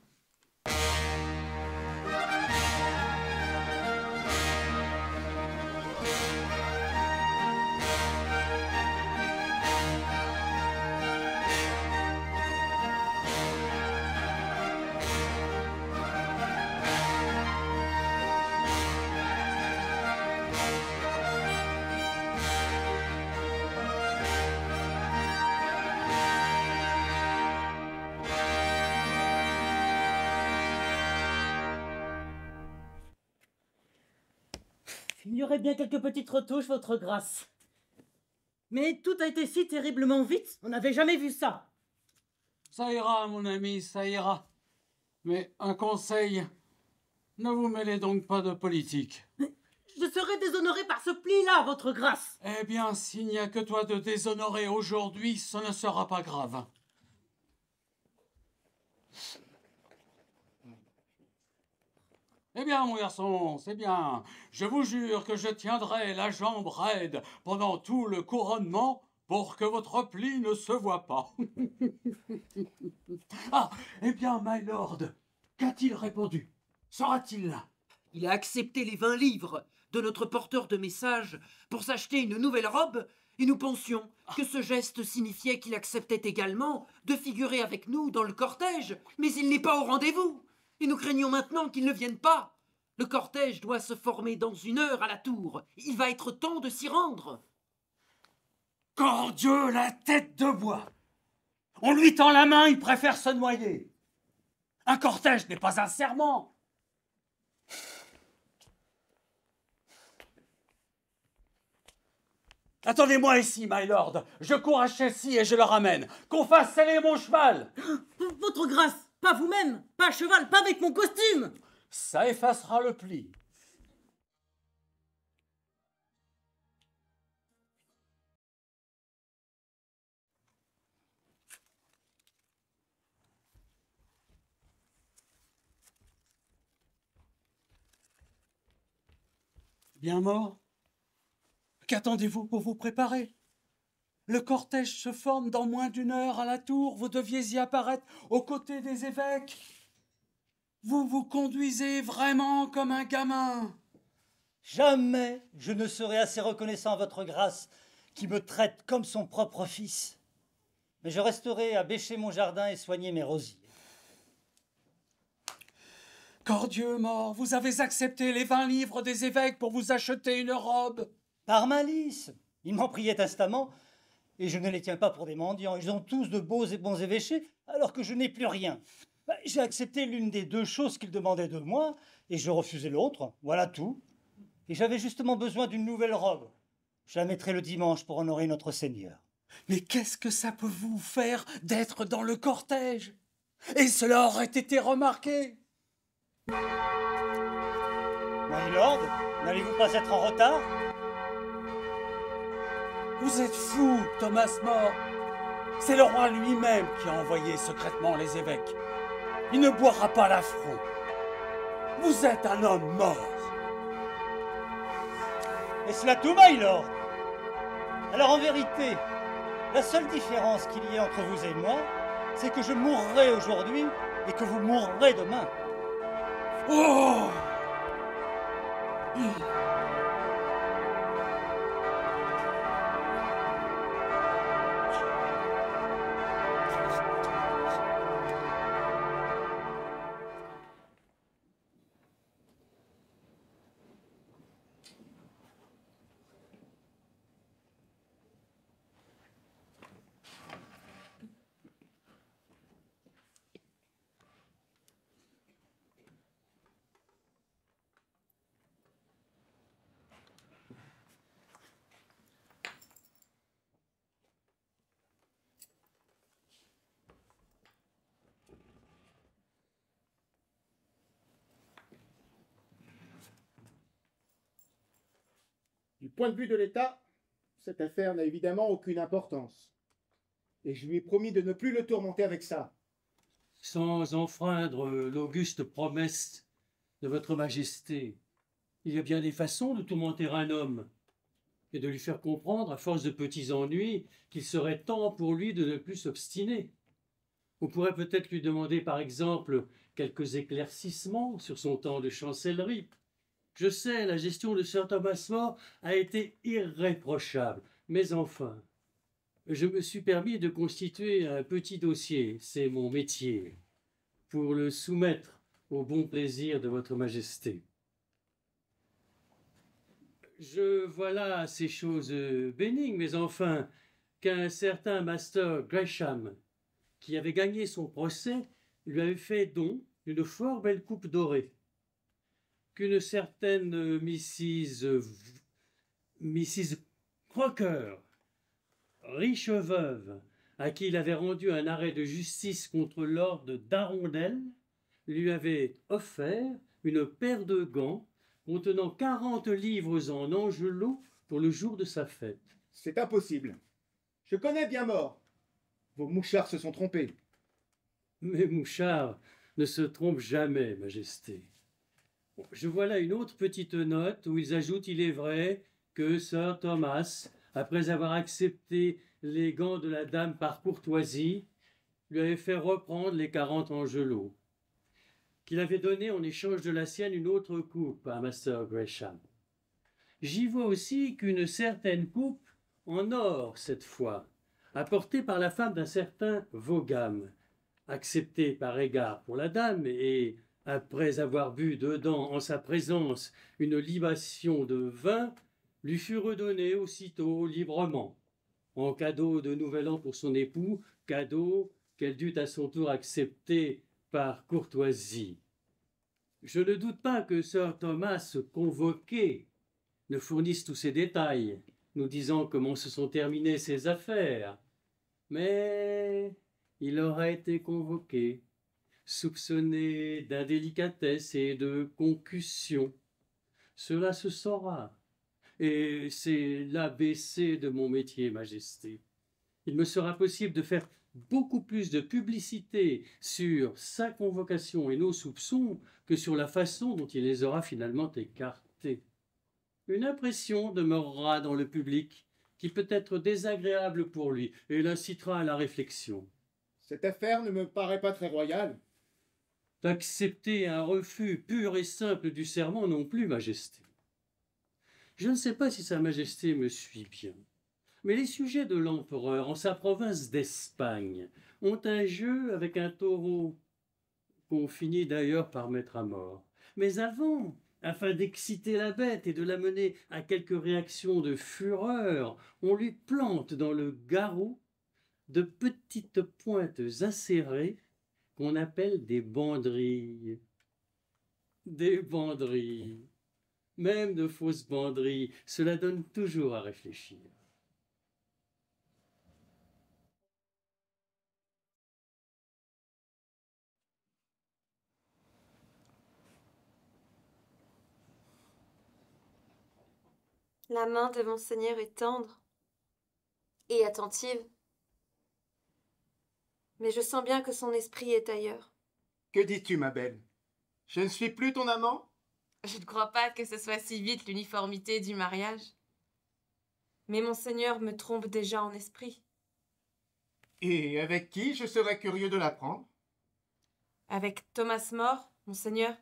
Il y aurait bien quelques petites retouches, votre grâce. Mais tout a été si terriblement vite, on n'avait jamais vu ça. Ça ira, mon ami, ça ira. Mais un conseil, ne vous mêlez donc pas de politique. Je serai déshonoré par ce pli-là, votre grâce. Eh bien, s'il n'y a que toi de déshonorer aujourd'hui, ce ne sera pas grave. Eh bien, mon garçon, c'est bien. Je vous jure que je tiendrai la jambe raide pendant tout le couronnement pour que votre pli ne se voie pas. Ah, eh bien, my lord, qu'a-t-il répondu? Sera-t-il là? Il a accepté les vingt livres de notre porteur de messages pour s'acheter une nouvelle robe, et nous pensions que ce geste signifiait qu'il acceptait également de figurer avec nous dans le cortège, mais il n'est pas au rendez-vous. Et nous craignons maintenant qu'il ne vienne pas. Le cortège doit se former dans une heure à la tour. Il va être temps de s'y rendre. Cordieu, la tête de bois! On lui tend la main, il préfère se noyer. Un cortège n'est pas un serment. Attendez-moi ici, my lord. Je cours à Chelsea et je le ramène. Qu'on fasse sceller mon cheval. Votre grâce, pas vous-même, pas à cheval, pas avec mon costume. Ça effacera le pli. Bien mort? Qu'attendez-vous pour vous préparer? Le cortège se forme dans moins d'une heure à la tour. Vous deviez y apparaître aux côtés des évêques. Vous vous conduisez vraiment comme un gamin. Jamais je ne serai assez reconnaissant à votre grâce qui me traite comme son propre fils. Mais je resterai à bêcher mon jardin et soigner mes rosiers. Cordieu mort, vous avez accepté les vingt livres des évêques pour vous acheter une robe. Par malice. Ils m'en priaient instamment, et je ne les tiens pas pour des mendiants. Ils ont tous de beaux et bons évêchés, alors que je n'ai plus rien. Bah, j'ai accepté l'une des deux choses qu'ils demandaient de moi, et je refusais l'autre. Voilà tout. Et j'avais justement besoin d'une nouvelle robe. Je la mettrai le dimanche pour honorer notre Seigneur. Mais qu'est-ce que ça peut vous faire d'être dans le cortège? Et cela aurait été remarqué. My lord, n'allez-vous pas être en retard? Vous êtes fou, Thomas More. C'est le roi lui-même qui a envoyé secrètement les évêques. Il ne boira pas l'affront. Vous êtes un homme mort. Est-ce là tout, my lord? Alors en vérité, la seule différence qu'il y ait entre vous et moi, c'est que je mourrai aujourd'hui et que vous mourrez demain. Oh! Du point de vue de l'État, cette affaire n'a évidemment aucune importance. Et je lui ai promis de ne plus le tourmenter avec ça. Sans enfreindre l'auguste promesse de votre majesté, il y a bien des façons de tourmenter un homme et de lui faire comprendre, à force de petits ennuis, qu'il serait temps pour lui de ne plus s'obstiner. On pourrait peut-être lui demander, par exemple, quelques éclaircissements sur son temps de chancellerie. Je sais, la gestion de Sir Thomas More a été irréprochable, mais enfin, je me suis permis de constituer un petit dossier, c'est mon métier, pour le soumettre au bon plaisir de votre majesté. Je vois là ces choses bénignes, mais enfin, qu'un certain Master Gresham, qui avait gagné son procès, lui avait fait don d'une fort belle coupe dorée, qu'une certaine Missus Missus Crocker, riche veuve, à qui il avait rendu un arrêt de justice contre Lord d'Arondel, lui avait offert une paire de gants contenant quarante livres en angelot pour le jour de sa fête. C'est impossible. Je connais bien Mort. Vos mouchards se sont trompés. Mes mouchards ne se trompent jamais, Majesté. Je vois là une autre petite note où ils ajoutent, il est vrai, que Sir Thomas, après avoir accepté les gants de la dame par courtoisie, lui avait fait reprendre les quarante angelots, qu'il avait donné en échange de la sienne une autre coupe à Master Gresham. J'y vois aussi qu'une certaine coupe, en or cette fois, apportée par la femme d'un certain Vaugham, acceptée par égard pour la dame, et après avoir bu dedans en sa présence une libation de vin, lui fut redonnée aussitôt librement, en cadeau de nouvel an pour son époux, cadeau qu'elle dut à son tour accepter par courtoisie. Je ne doute pas que Sir Thomas convoqué ne fournisse tous ces détails, nous disant comment se sont terminées ses affaires, mais il aura été convoqué, soupçonné d'indélicatesse et de concussion. Cela se saura, et c'est l'A B C de mon métier, Majesté. Il me sera possible de faire beaucoup plus de publicité sur sa convocation et nos soupçons que sur la façon dont il les aura finalement écartés. Une impression demeurera dans le public qui peut être désagréable pour lui et l'incitera à la réflexion. Cette affaire ne me paraît pas très royale. D'accepter un refus pur et simple du serment non plus, Majesté. Je ne sais pas si Sa Majesté me suit bien, mais les sujets de l'empereur en sa province d'Espagne ont un jeu avec un taureau, qu'on finit d'ailleurs par mettre à mort. Mais avant, afin d'exciter la bête et de la mener à quelques réactions de fureur, on lui plante dans le garrot de petites pointes acérées qu'on appelle des banderilles. Des banderilles. Même de fausses banderilles, cela donne toujours à réfléchir. La main de Monseigneur est tendre et attentive, mais je sens bien que son esprit est ailleurs. Que dis-tu, ma belle? Je ne suis plus ton amant? Je ne crois pas que ce soit si vite l'uniformité du mariage. Mais Monseigneur me trompe déjà en esprit. Et avec qui je serais curieux de l'apprendre? Avec Thomas More, Monseigneur.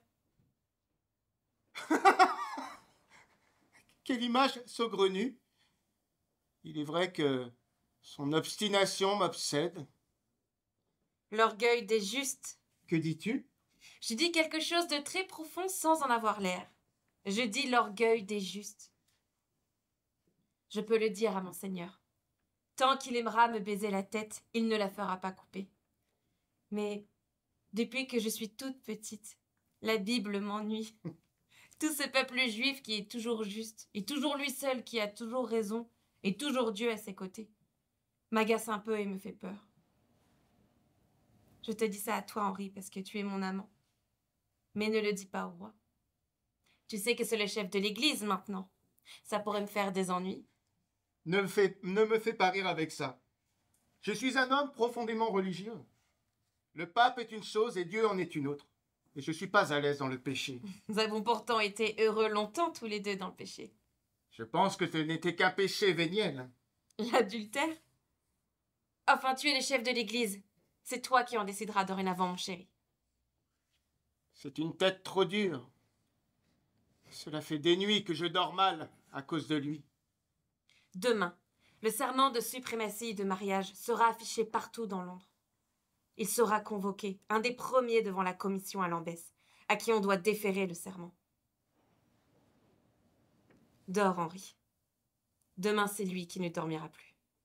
Quelle image saugrenue! Il est vrai que son obstination m'obsède. L'orgueil des justes. Que dis-tu? Je dis quelque chose de très profond sans en avoir l'air. Je dis l'orgueil des justes. Je peux le dire à Monseigneur. Tant qu'il aimera me baiser la tête, il ne la fera pas couper. Mais depuis que je suis toute petite, la Bible m'ennuie. Tout ce peuple juif qui est toujours juste, et toujours lui seul qui a toujours raison, et toujours Dieu à ses côtés, m'agace un peu et me fait peur. Je te dis ça à toi, Henri, parce que tu es mon amant. Mais ne le dis pas au roi. Tu sais que c'est le chef de l'Église maintenant. Ça pourrait me faire des ennuis. Ne me fais, ne me fais pas rire avec ça. Je suis un homme profondément religieux. Le pape est une chose et Dieu en est une autre. Et je ne suis pas à l'aise dans le péché. Nous avons pourtant été heureux longtemps tous les deux dans le péché. Je pense que ce n'était qu'un péché véniel. L'adultère? Enfin, tu es le chef de l'église. C'est toi qui en décideras dorénavant, mon chéri. C'est une tête trop dure. Cela fait des nuits que je dors mal à cause de lui. Demain, le serment de suprématie et de mariage sera affiché partout dans Londres. Il sera convoqué, un des premiers devant la commission à Lambeth, à qui on doit déférer le serment. Dors, Henri. Demain, c'est lui qui ne dormira plus.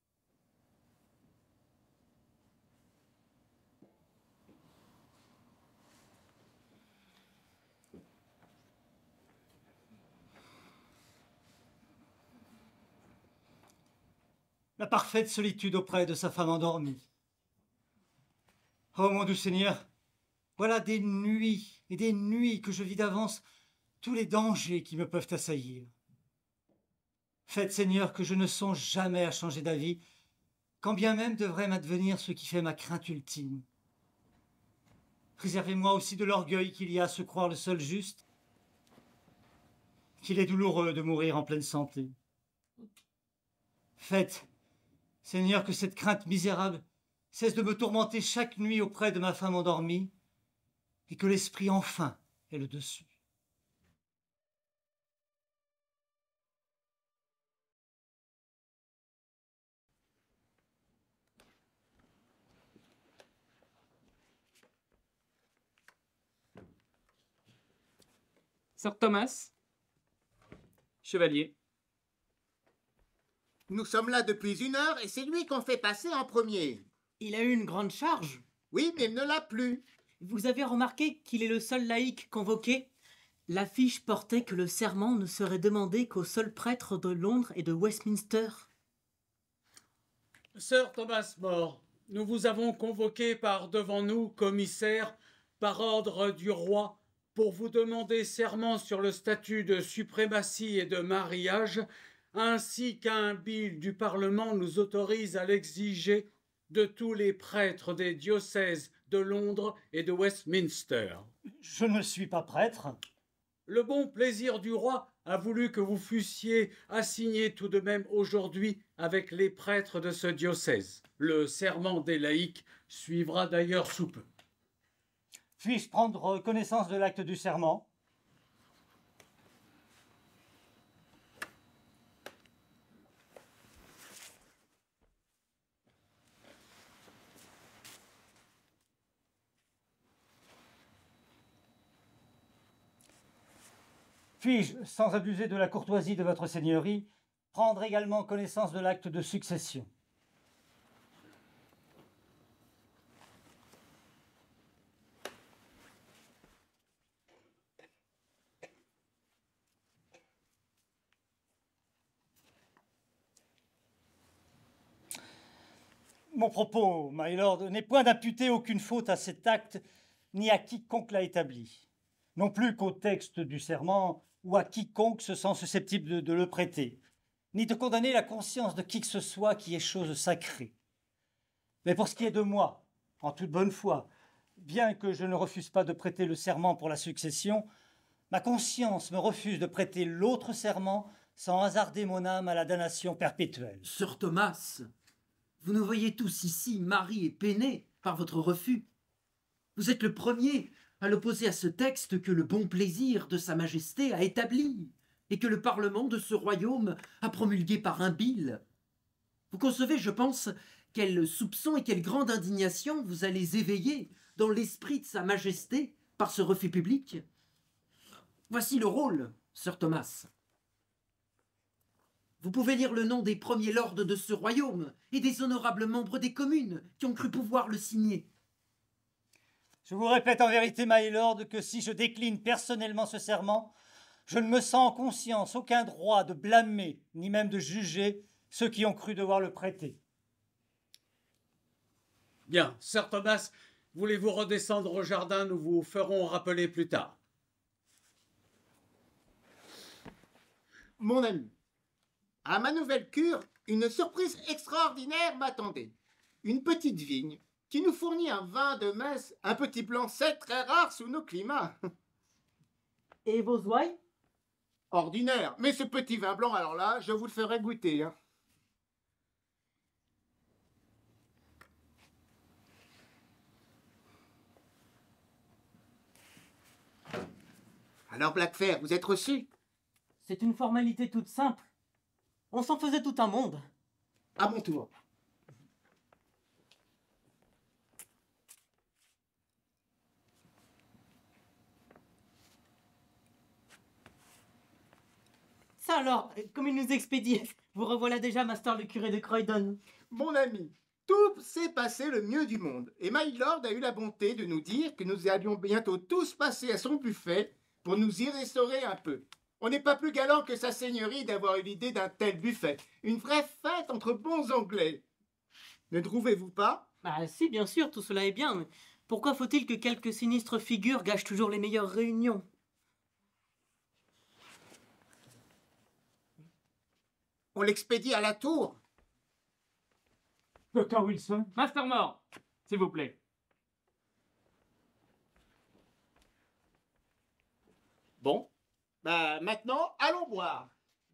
La parfaite solitude auprès de sa femme endormie. Oh mon doux Seigneur, voilà des nuits et des nuits que je vis d'avance tous les dangers qui me peuvent assaillir. Faites, Seigneur, que je ne songe jamais à changer d'avis, quand bien même devrait m'advenir ce qui fait ma crainte ultime. Préservez-moi aussi de l'orgueil qu'il y a à se croire le seul juste, qu'il est douloureux de mourir en pleine santé. Faites, Seigneur, que cette crainte misérable cesse de me tourmenter chaque nuit auprès de ma femme endormie, et que l'esprit enfin ait le dessus. Sir Thomas, chevalier. Nous sommes là depuis une heure et c'est lui qu'on fait passer en premier. Il a eu une grande charge. Oui, mais il ne l'a plus. Vous avez remarqué qu'il est le seul laïc convoqué? L'affiche portait que le serment ne serait demandé qu'aux seuls prêtres de Londres et de Westminster. Sir Thomas More, nous vous avons convoqué par devant nous, commissaire, par ordre du roi, pour vous demander serment sur le statut de suprématie et de mariage, ainsi qu'un bill du Parlement nous autorise à l'exiger de tous les prêtres des diocèses de Londres et de Westminster. Je ne suis pas prêtre. Le bon plaisir du roi a voulu que vous fussiez assignés tout de même aujourd'hui avec les prêtres de ce diocèse. Le serment des laïcs suivra d'ailleurs sous peu. Puis-je prendre connaissance de l'acte du serment? Puis-je, sans abuser de la courtoisie de votre seigneurie, prendre également connaissance de l'acte de succession? Mon propos, my lord, n'est point d'imputer aucune faute à cet acte, ni à quiconque l'a établi, non plus qu'au texte du serment ou à quiconque se sent susceptible de, de le prêter, ni de condamner la conscience de qui que ce soit qui est chose sacrée. Mais pour ce qui est de moi, en toute bonne foi, bien que je ne refuse pas de prêter le serment pour la succession, ma conscience me refuse de prêter l'autre serment sans hasarder mon âme à la damnation perpétuelle. Sir Thomas, vous nous voyez tous ici, Marie et peinés par votre refus. Vous êtes le premier à l'opposer à ce texte que le bon plaisir de Sa Majesté a établi et que le Parlement de ce royaume a promulgué par un bill. Vous concevez, je pense, quel soupçon et quelle grande indignation vous allez éveiller dans l'esprit de Sa Majesté par ce refus public. Voici le rôle, Sir Thomas. Vous pouvez lire le nom des premiers lords de ce royaume et des honorables membres des communes qui ont cru pouvoir le signer. Je vous répète en vérité, my lord, que si je décline personnellement ce serment, je ne me sens en conscience aucun droit de blâmer, ni même de juger ceux qui ont cru devoir le prêter. Bien, Sir Thomas, voulez-vous redescendre au jardin? Nous vous ferons rappeler plus tard. Mon ami, à ma nouvelle cure, une surprise extraordinaire m'attendait. Une petite vigne qui nous fournit un vin de messe, un petit blanc-sec très rare sous nos climats. Et vos ouailles? Ordinaire, mais ce petit vin blanc, alors là, je vous le ferai goûter. Hein. Alors, Blackfair, vous êtes reçu? C'est une formalité toute simple. On s'en faisait tout un monde. À mon tour. Ça alors, comme il nous expédie, vous revoilà déjà, Master le curé de Croydon. Mon ami, tout s'est passé le mieux du monde. Et My Lord a eu la bonté de nous dire que nous allions bientôt tous passer à son buffet pour nous y restaurer un peu. On n'est pas plus galant que sa seigneurie d'avoir eu l'idée d'un tel buffet. Une vraie fête entre bons Anglais. Ne trouvez-vous pas? Bah si, bien sûr, tout cela est bien, mais pourquoi faut-il que quelques sinistres figures gâchent toujours les meilleures réunions? On l'expédie à la tour. Docteur Wilson. Master More, s'il vous plaît. Bon, bah maintenant, allons boire.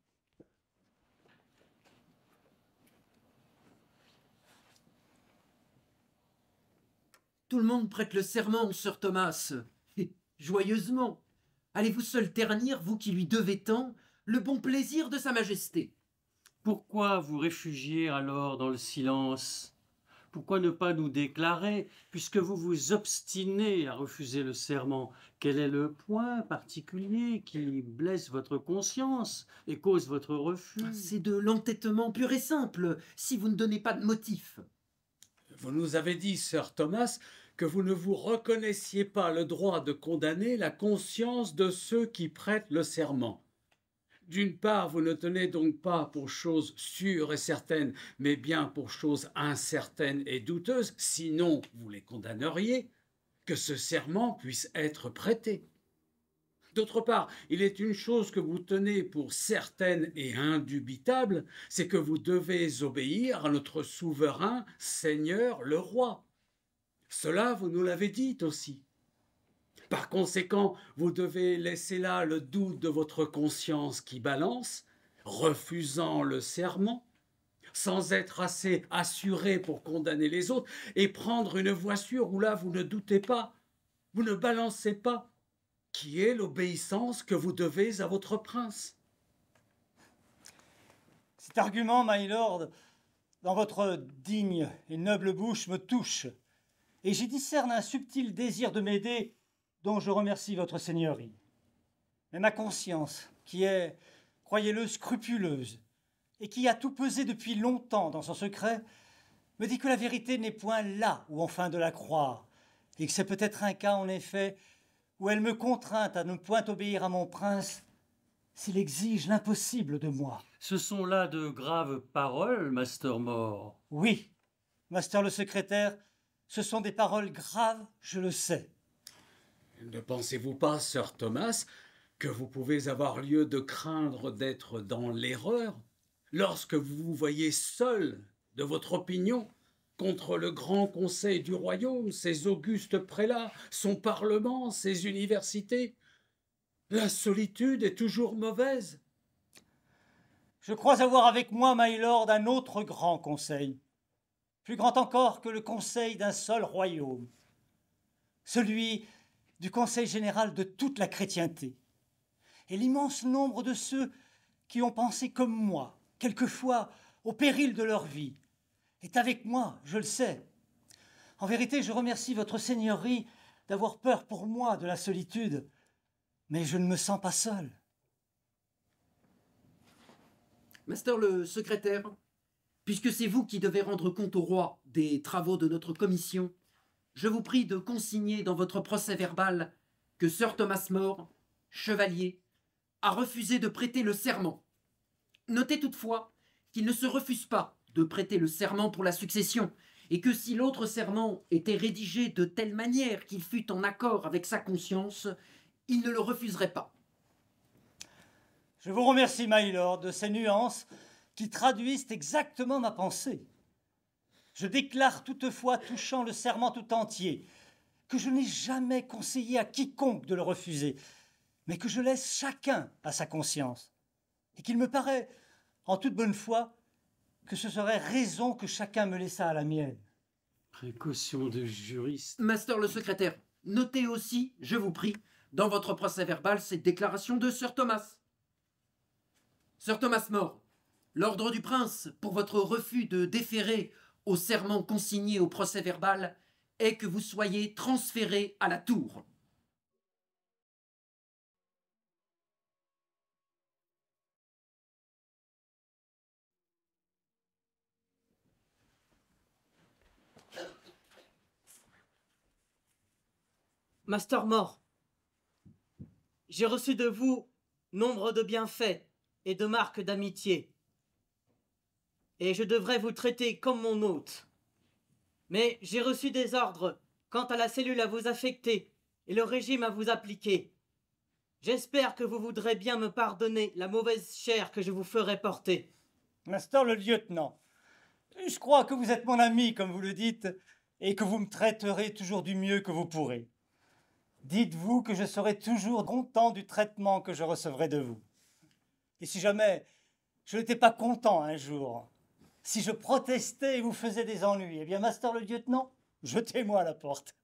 Tout le monde prête le serment, Sir Thomas. Et joyeusement. Allez-vous seul ternir, vous qui lui devez tant, le bon plaisir de sa majesté? Pourquoi vous réfugier alors dans le silence? Pourquoi ne pas nous déclarer, puisque vous vous obstinez à refuser le serment? Quel est le point particulier qui blesse votre conscience et cause votre refus? C'est de l'entêtement pur et simple, si vous ne donnez pas de motif. Vous nous avez dit, Sir Thomas, que vous ne vous reconnaissiez pas le droit de condamner la conscience de ceux qui prêtent le serment. D'une part, vous ne tenez donc pas pour chose sûre et certaine, mais bien pour chose incertaine et douteuse, sinon vous les condamneriez, que ce serment puisse être prêté. D'autre part, il est une chose que vous tenez pour certaine et indubitable, c'est que vous devez obéir à notre souverain, Seigneur le roi. Cela, vous nous l'avez dit aussi. Par conséquent, vous devez laisser là le doute de votre conscience qui balance, refusant le serment, sans être assez assuré pour condamner les autres, et prendre une voie sûre où là vous ne doutez pas, vous ne balancez pas, qui est l'obéissance que vous devez à votre prince. Cet argument, my lord, dans votre digne et noble bouche me touche, et j'y discerne un subtil désir de m'aider dont je remercie votre seigneurie. Mais ma conscience, qui est, croyez-le, scrupuleuse, et qui a tout pesé depuis longtemps dans son secret, me dit que la vérité n'est point là où on feint de la croire, et que c'est peut-être un cas, en effet, où elle me contraint à ne point obéir à mon prince s'il exige l'impossible de moi. Ce sont là de graves paroles, Master More. Oui, Master le secrétaire, ce sont des paroles graves, je le sais. Ne pensez-vous pas, Sir Thomas, que vous pouvez avoir lieu de craindre d'être dans l'erreur lorsque vous vous voyez seul de votre opinion contre le grand conseil du royaume, ses augustes prélats, son parlement, ses universités? La solitude est toujours mauvaise. Je crois avoir avec moi, my lord, un autre grand conseil, plus grand encore que le conseil d'un seul royaume, celui du conseil général de toute la chrétienté, et l'immense nombre de ceux qui ont pensé comme moi, quelquefois au péril de leur vie, est avec moi, je le sais. En vérité, je remercie votre seigneurie d'avoir peur pour moi de la solitude, mais je ne me sens pas seul. Master le secrétaire, puisque c'est vous qui devez rendre compte au roi des travaux de notre commission, je vous prie de consigner dans votre procès-verbal que Sir Thomas More, chevalier, a refusé de prêter le serment. Notez toutefois qu'il ne se refuse pas de prêter le serment pour la succession, et que si l'autre serment était rédigé de telle manière qu'il fût en accord avec sa conscience, il ne le refuserait pas. Je vous remercie, my lord, de ces nuances qui traduisent exactement ma pensée. Je déclare toutefois, touchant le serment tout entier, que je n'ai jamais conseillé à quiconque de le refuser, mais que je laisse chacun à sa conscience, et qu'il me paraît, en toute bonne foi, que ce serait raison que chacun me laissât à la mienne. Précaution de juriste. Master le secrétaire, notez aussi, je vous prie, dans votre procès-verbal cette déclaration de Sir Thomas. Sir Thomas More, l'ordre du prince pour votre refus de déférer au serment consigné au procès-verbal est que vous soyez transféré à la tour. Master More, j'ai reçu de vous nombre de bienfaits et de marques d'amitié, et je devrais vous traiter comme mon hôte. Mais j'ai reçu des ordres quant à la cellule à vous affecter et le régime à vous appliquer. J'espère que vous voudrez bien me pardonner la mauvaise chair que je vous ferai porter. Master le lieutenant, je crois que vous êtes mon ami, comme vous le dites, et que vous me traiterez toujours du mieux que vous pourrez. Dites-vous que je serai toujours content du traitement que je recevrai de vous. Et si jamais je n'étais pas content un jour, si je protestais et vous faisais des ennuis, eh bien, Master le lieutenant, jetez-moi à la porte.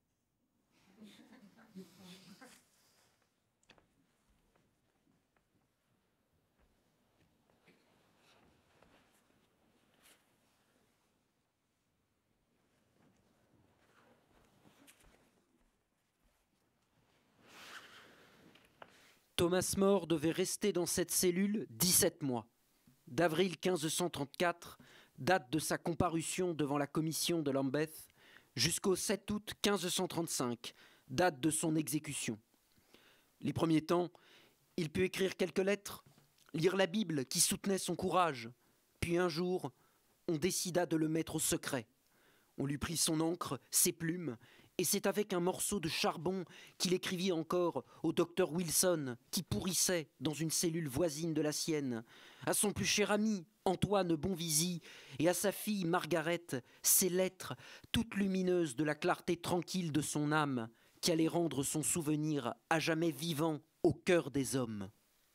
Thomas More devait rester dans cette cellule dix-sept mois. D'avril quinze cent trente-quatre, date de sa comparution devant la commission de Lambeth, jusqu'au sept août quinze cent trente-cinq, date de son exécution. Les premiers temps, il put écrire quelques lettres, lire la Bible qui soutenait son courage. Puis un jour, on décida de le mettre au secret. On lui prit son encre, ses plumes, et c'est avec un morceau de charbon qu'il écrivit encore au docteur Wilson, qui pourrissait dans une cellule voisine de la sienne, à son plus cher ami, Antoine Bonvisy, et à sa fille Margaret, ces lettres, toutes lumineuses de la clarté tranquille de son âme, qui allaient rendre son souvenir à jamais vivant au cœur des hommes.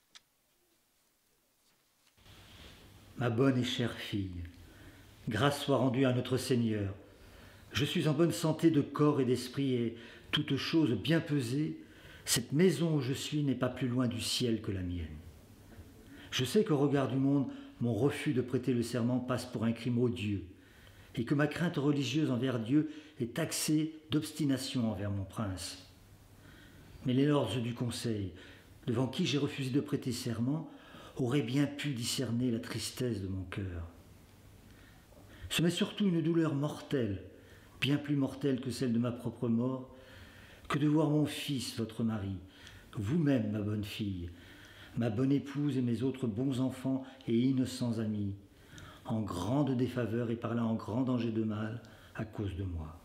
Ma bonne et chère fille, grâce soit rendue à notre Seigneur. Je suis en bonne santé de corps et d'esprit, et, toute chose bien pesée, cette maison où je suis n'est pas plus loin du ciel que la mienne. Je sais qu'au regard du monde, mon refus de prêter le serment passe pour un crime odieux, et que ma crainte religieuse envers Dieu est taxée d'obstination envers mon prince. Mais les lords du Conseil, devant qui j'ai refusé de prêter serment, auraient bien pu discerner la tristesse de mon cœur. Ce m'est surtout une douleur mortelle, bien plus mortelle que celle de ma propre mort, que de voir mon fils, votre mari, vous-même, ma bonne fille, ma bonne épouse et mes autres bons enfants et innocents amis, en grande défaveur et par là en grand danger de mal à cause de moi.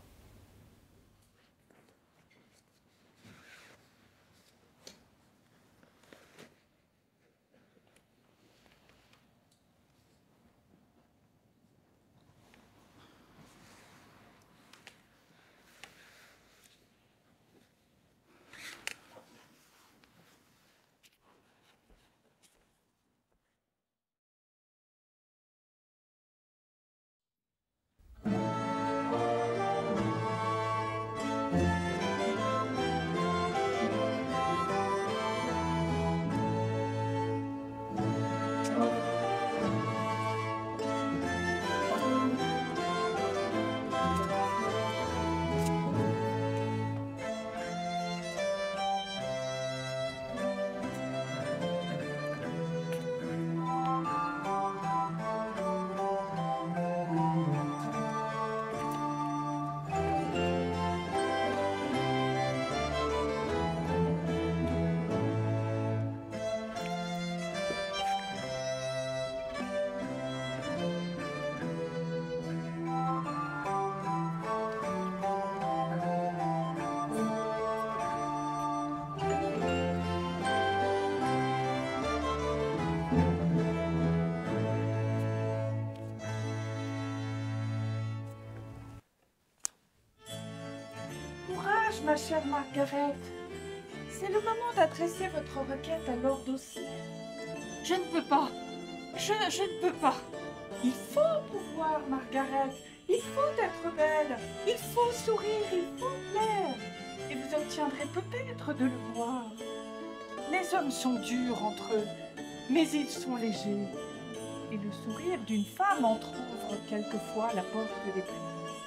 chère Margaret, c'est le moment d'adresser votre requête à Lord aussi. Je ne peux pas. Je, je ne peux pas. Il faut pouvoir, Margaret. Il faut être belle. Il faut sourire. Il faut plaire. Et vous obtiendrez peut-être de le voir. Les hommes sont durs entre eux, mais ils sont légers. Et le sourire d'une femme entr'ouvre quelquefois la porte des plus.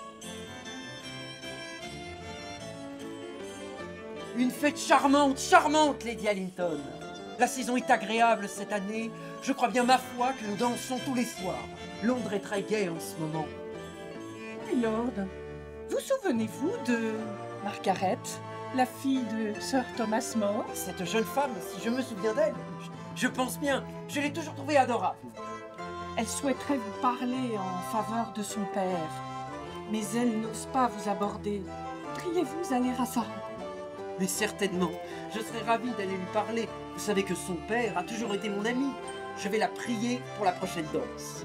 Une fête charmante, charmante, Lady Allington. La saison est agréable cette année. Je crois bien, ma foi, que nous dansons tous les soirs. Londres est très gai en ce moment. Lord, vous souvenez-vous de Margaret, la fille de Sir Thomas More? Cette jeune femme, si je me souviens d'elle, je, je pense bien, je l'ai toujours trouvée adorable. Elle souhaiterait vous parler en faveur de son père, mais elle n'ose pas vous aborder. Priez-vous aller à sa rencontre. Mais certainement, je serais ravie d'aller lui parler. Vous savez que son père a toujours été mon ami. Je vais la prier pour la prochaine danse.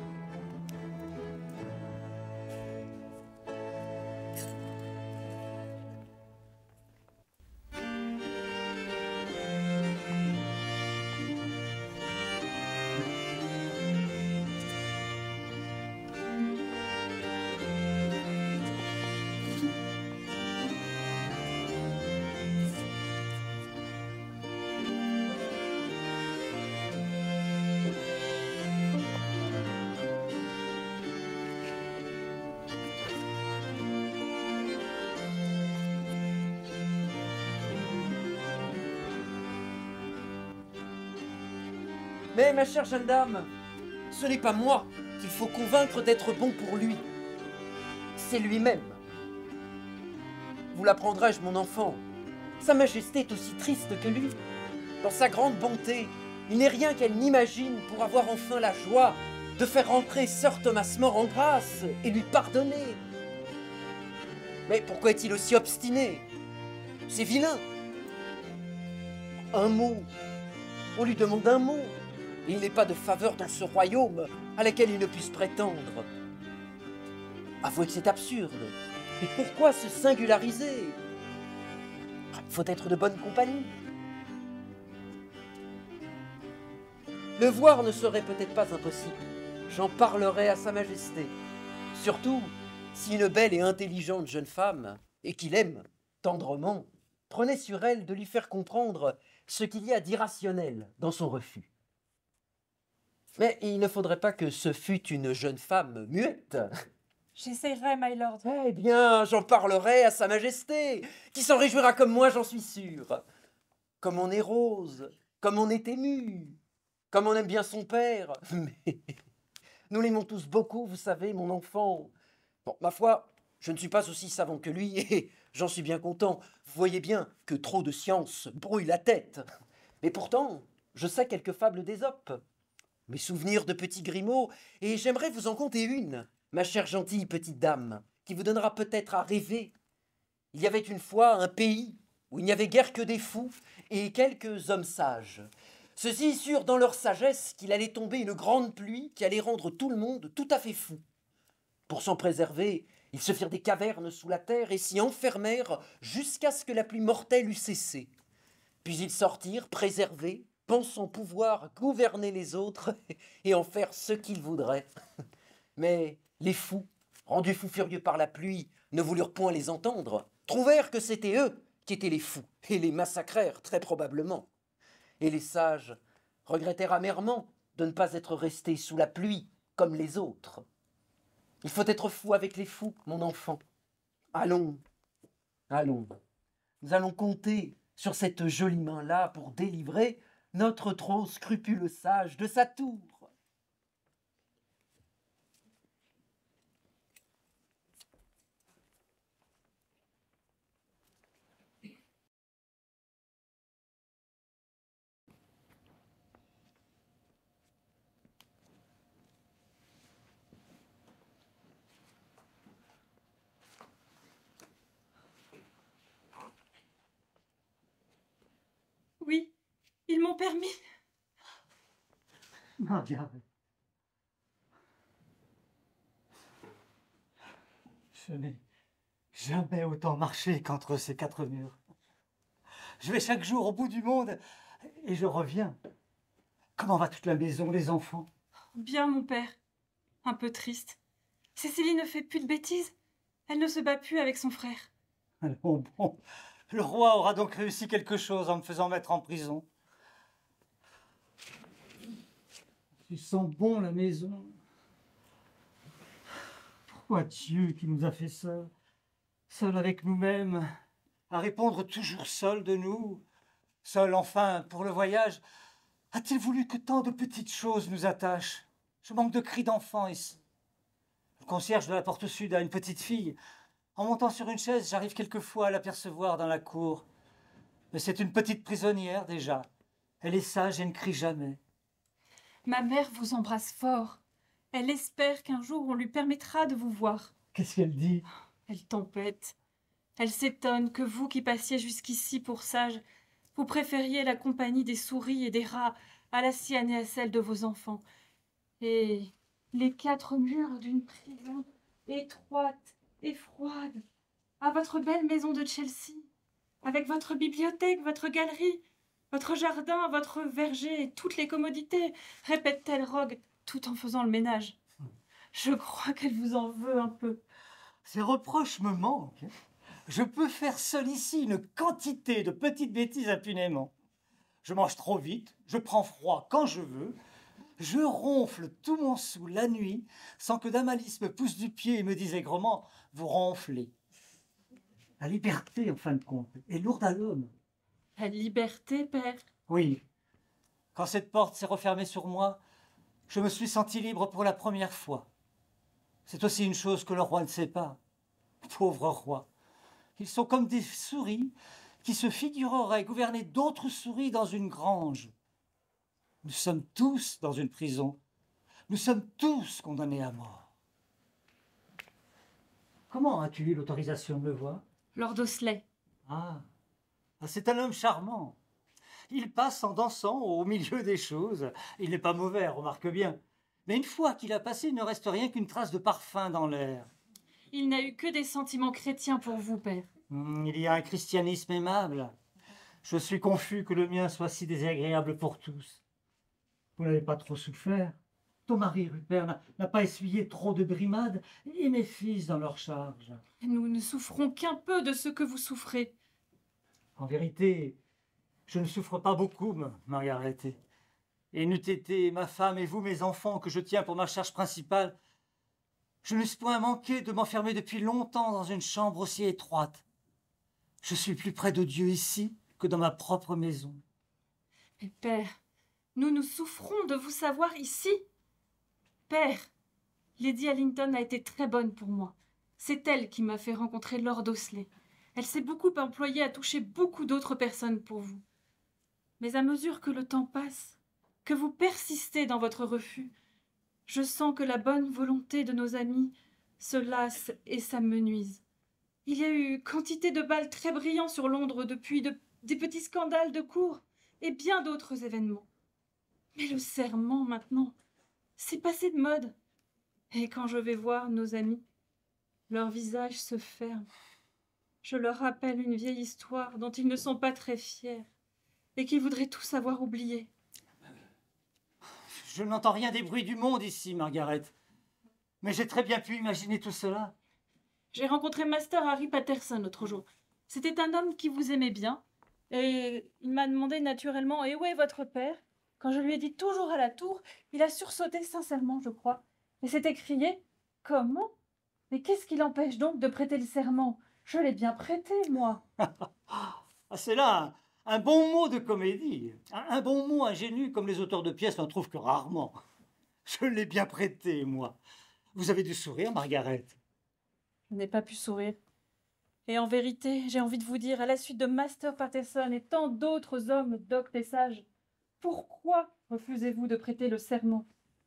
Mais ma chère jeune dame, ce n'est pas moi qu'il faut convaincre d'être bon pour lui. C'est lui-même. Vous l'apprendrai-je, mon enfant? Sa Majesté est aussi triste que lui. Dans sa grande bonté, il n'est rien qu'elle n'imagine pour avoir enfin la joie de faire rentrer Sir Thomas More en grâce et lui pardonner. Mais pourquoi est-il aussi obstiné? C'est vilain. Un mot. On lui demande un mot. Et il n'est pas de faveur dans ce royaume à laquelle il ne puisse prétendre. Avouez que c'est absurde. Mais pourquoi se singulariser? Il faut être de bonne compagnie. Le voir ne serait peut-être pas impossible. J'en parlerai à Sa Majesté. Surtout si une belle et intelligente jeune femme, et qu'il aime tendrement, prenait sur elle de lui faire comprendre ce qu'il y a d'irrationnel dans son refus. Mais il ne faudrait pas que ce fût une jeune femme muette. J'essaierai, my lord. Eh bien, j'en parlerai à Sa Majesté, qui s'en réjouira comme moi, j'en suis sûr. Comme on est rose, comme on est ému, comme on aime bien son père. Mais nous l'aimons tous beaucoup, vous savez, mon enfant. Bon, ma foi, je ne suis pas aussi savant que lui, et j'en suis bien content. Vous voyez bien que trop de science brouille la tête. Mais pourtant, je sais quelques fables d'Ésope. Mes souvenirs de petits Grimaud, et j'aimerais vous en conter une, ma chère gentille petite dame, qui vous donnera peut-être à rêver. Il y avait une fois un pays où il n'y avait guère que des fous et quelques hommes sages. Ceux-ci surent dans leur sagesse qu'il allait tomber une grande pluie qui allait rendre tout le monde tout à fait fou. Pour s'en préserver, ils se firent des cavernes sous la terre et s'y enfermèrent jusqu'à ce que la pluie mortelle eût cessé. Puis ils sortirent, préservés, pensant pouvoir gouverner les autres et en faire ce qu'ils voudraient. Mais les fous, rendus fous furieux par la pluie, ne voulurent point les entendre, trouvèrent que c'était eux qui étaient les fous, et les massacrèrent très probablement. Et les sages regrettèrent amèrement de ne pas être restés sous la pluie comme les autres. Il faut être fou avec les fous, mon enfant. Allons, allons, nous allons compter sur cette jolie main-là pour délivrer notre trop scrupuleux sage de sa tour. Oui, ils m'ont permis. Margaret. Je n'ai Jamais autant marché qu'entre ces quatre murs. Je vais chaque jour au bout du monde et je reviens. Comment va toute la maison, les enfants? Bien, mon père. Un peu triste. Cécilie ne fait plus de bêtises. Elle ne se bat plus avec son frère. Bon, bon, le roi aura donc réussi quelque chose en me faisant mettre en prison. Tu sens bon la maison. Pourquoi Dieu qui nous a fait seuls, seuls avec nous-mêmes, à répondre toujours seuls de nous, seuls enfin pour le voyage, a-t-il voulu que tant de petites choses nous attachent? Je manque de cris d'enfant ici. Le concierge de la porte sud a une petite fille. En montant sur une chaise, j'arrive quelquefois à l'apercevoir dans la cour. Mais c'est une petite prisonnière déjà. Elle est sage et ne crie jamais. Ma mère vous embrasse fort. Elle espère qu'un jour on lui permettra de vous voir. Qu'est-ce qu'elle dit? Elle tempête. Elle s'étonne que vous qui passiez jusqu'ici pour sage, vous préfériez la compagnie des souris et des rats à la sienne et à celle de vos enfants. Et les quatre murs d'une prison étroite et froide, à votre belle maison de Chelsea, avec votre bibliothèque, votre galerie, votre jardin, votre verger et toutes les commodités, répète-t-elle Rogue, tout en faisant le ménage. Je crois qu'elle vous en veut un peu. Ces reproches me manquent. Je peux faire seul ici une quantité de petites bêtises impunément. Je mange trop vite, je prends froid quand je veux, je ronfle tout mon sou la nuit sans que Damalis me pousse du pied et me dise aigrement « vous ronflez ». La liberté, en fin de compte, est lourde à l'homme. La liberté, père? Oui. Quand cette porte s'est refermée sur moi, je me suis senti libre pour la première fois. C'est aussi une chose que le roi ne sait pas. Pauvre roi. Ils sont comme des souris qui se figureraient gouverner d'autres souris dans une grange. Nous sommes tous dans une prison. Nous sommes tous condamnés à mort. Comment as-tu eu l'autorisation de le voir? Lord Osley. Ah, ah, c'est un homme charmant. Il passe en dansant au milieu des choses. Il n'est pas mauvais, remarque bien. Mais une fois qu'il a passé, il ne reste rien qu'une trace de parfum dans l'air. Il n'a eu que des sentiments chrétiens pour vous, père. Hum, il y a un christianisme aimable. Je suis confus que le mien soit si désagréable pour tous. Vous n'avez pas trop souffert? Ton mari, Rupert, n'a- n'a pas essuyé trop de brimades et mes fils dans leur charge. Nous ne souffrons qu'un peu de ce que vous souffrez. En vérité, je ne souffre pas beaucoup, ma- Margaret. Et n'eût été ma femme et vous, mes enfants, que je tiens pour ma charge principale, je n'eusse point manqué de m'enfermer depuis longtemps dans une chambre aussi étroite. Je suis plus près de Dieu ici que dans ma propre maison. Mais père, nous nous souffrons de vous savoir ici. Père, Lady Allington a été très bonne pour moi. C'est elle qui m'a fait rencontrer Lord Osley. Elle s'est beaucoup employée à toucher beaucoup d'autres personnes pour vous. Mais à mesure que le temps passe, que vous persistez dans votre refus, je sens que la bonne volonté de nos amis se lasse et s'amenuise. Il y a eu quantité de balles très brillants sur Londres depuis de, des petits scandales de cour et bien d'autres événements. Mais le serment, maintenant, c'est passé de mode. Et quand je vais voir nos amis, leurs visages se ferment. Je leur rappelle une vieille histoire dont ils ne sont pas très fiers et qu'ils voudraient tous avoir oublié. Je n'entends rien des bruits du monde ici, Margaret. Mais j'ai très bien pu imaginer tout cela. J'ai rencontré Master Harry Patterson l'autre jour. C'était un homme qui vous aimait bien. Et il m'a demandé naturellement « Et où est votre père ?» Quand je lui ai dit « Toujours à la tour », il a sursauté sincèrement, je crois. Et s'est écrié « Comment ? Mais qu'est-ce qui l'empêche donc de prêter le serment ? Je l'ai bien prêté, moi. » Ah, c'est là un, un bon mot de comédie. Un, un bon mot ingénu comme les auteurs de pièces n'en trouvent que rarement. Je l'ai bien prêté, moi. Vous avez du sourire, Margaret. Je n'ai pas pu sourire. Et en vérité, j'ai envie de vous dire, à la suite de Master Patterson et tant d'autres hommes doctes et sages, pourquoi refusez-vous de prêter le serment?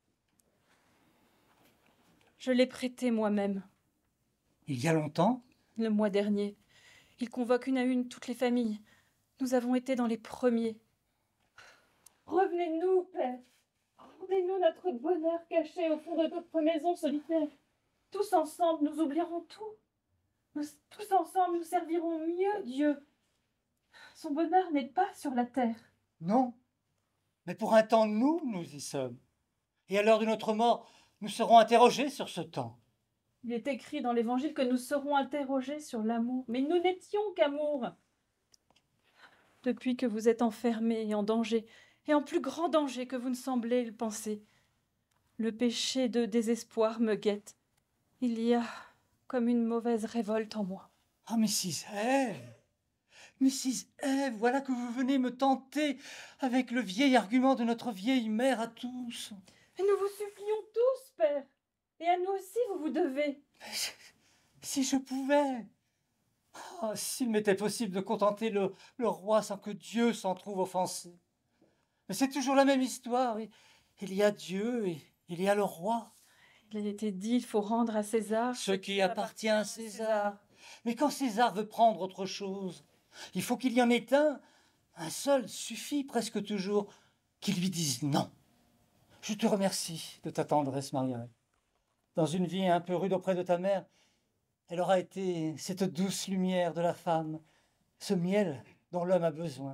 Je l'ai prêté moi-même. Il y a longtemps? Le mois dernier. Il convoque une à une toutes les familles. Nous avons été dans les premiers. Revenez-nous, père. Revenez-nous notre bonheur caché au fond de notre maison solitaire. Tous ensemble, nous oublierons tout. Nous, tous ensemble, nous servirons mieux Dieu. Son bonheur n'est pas sur la terre. Non, mais pour un temps, nous, nous y sommes. Et à l'heure de notre mort, nous serons interrogés sur ce temps. Il est écrit dans l'Évangile que nous serons interrogés sur l'amour. Mais nous n'étions qu'amour. Depuis que vous êtes enfermés et en danger, et en plus grand danger que vous ne semblez le penser, le péché de désespoir me guette. Il y a comme une mauvaise révolte en moi. Ah, missus Eve, missus Eve, voilà que vous venez me tenter avec le vieil argument de notre vieille mère à tous. Mais nous vous supplions tous, Père. Et à nous aussi, vous vous devez. Si je pouvais. Oh, s'il m'était possible de contenter le, le roi sans que Dieu s'en trouve offensé. Mais c'est toujours la même histoire. Il y a Dieu et il y a le roi. Il a été dit, il faut rendre à César ce qui appartient à César. Mais quand César veut prendre autre chose, il faut qu'il y en ait un. Un seul suffit presque toujours, qui lui dise non. Je te remercie de ta tendresse, Margaret. Dans une vie un peu rude auprès de ta mère, elle aura été cette douce lumière de la femme, ce miel dont l'homme a besoin.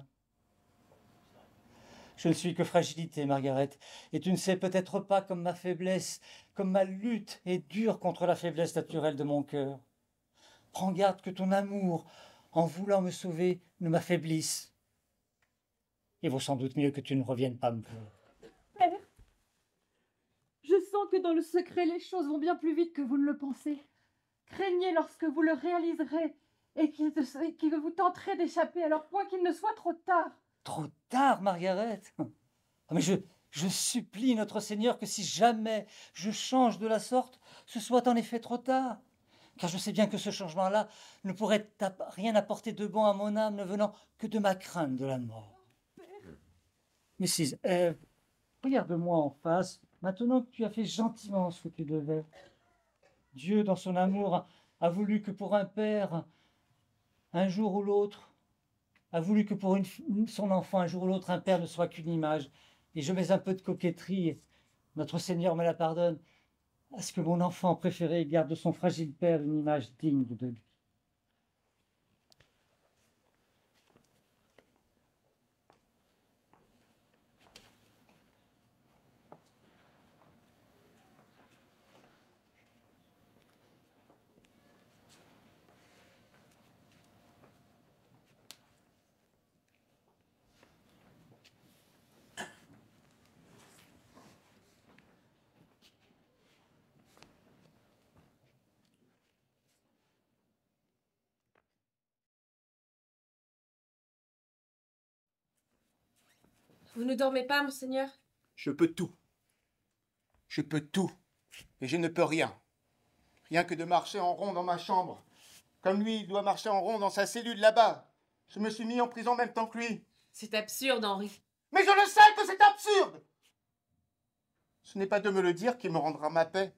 Je ne suis que fragilité, Margaret, et tu ne sais peut-être pas comme ma faiblesse, comme ma lutte est dure contre la faiblesse naturelle de mon cœur. Prends garde que ton amour, en voulant me sauver, ne m'affaiblisse. Il vaut sans doute mieux que tu ne reviennes pas me voir. Père, je sens que dans le secret, les choses vont bien plus vite que vous ne le pensez. Craignez lorsque vous le réaliserez et qu'il que vous tenterez d'échapper, alors point qu'il ne soit trop tard. Trop tard, Margaret. Mais je, je supplie notre Seigneur que si jamais je change de la sorte, ce soit en effet trop tard. Car je sais bien que ce changement-là ne pourrait rien apporter de bon à mon âme, ne venant que de ma crainte de la mort. missus Eve, regarde-moi en face, maintenant que tu as fait gentiment ce que tu devais. Dieu, dans son amour, a voulu que pour un père, un jour ou l'autre, a voulu que pour une, son enfant, un jour ou l'autre, un père ne soit qu'une image. Et je mets un peu de coquetterie, notre Seigneur me la pardonne, à ce que mon enfant préféré garde de son fragile père une image digne de lui. Vous ne dormez pas, monseigneur? Je peux tout. Je peux tout. Et je ne peux rien. Rien que de marcher en rond dans ma chambre. Comme lui, il doit marcher en rond dans sa cellule là-bas. Je me suis mis en prison en même temps que lui. C'est absurde, Henri. Mais je le sais que c'est absurde! Ce n'est pas de me le dire qui me rendra ma paix.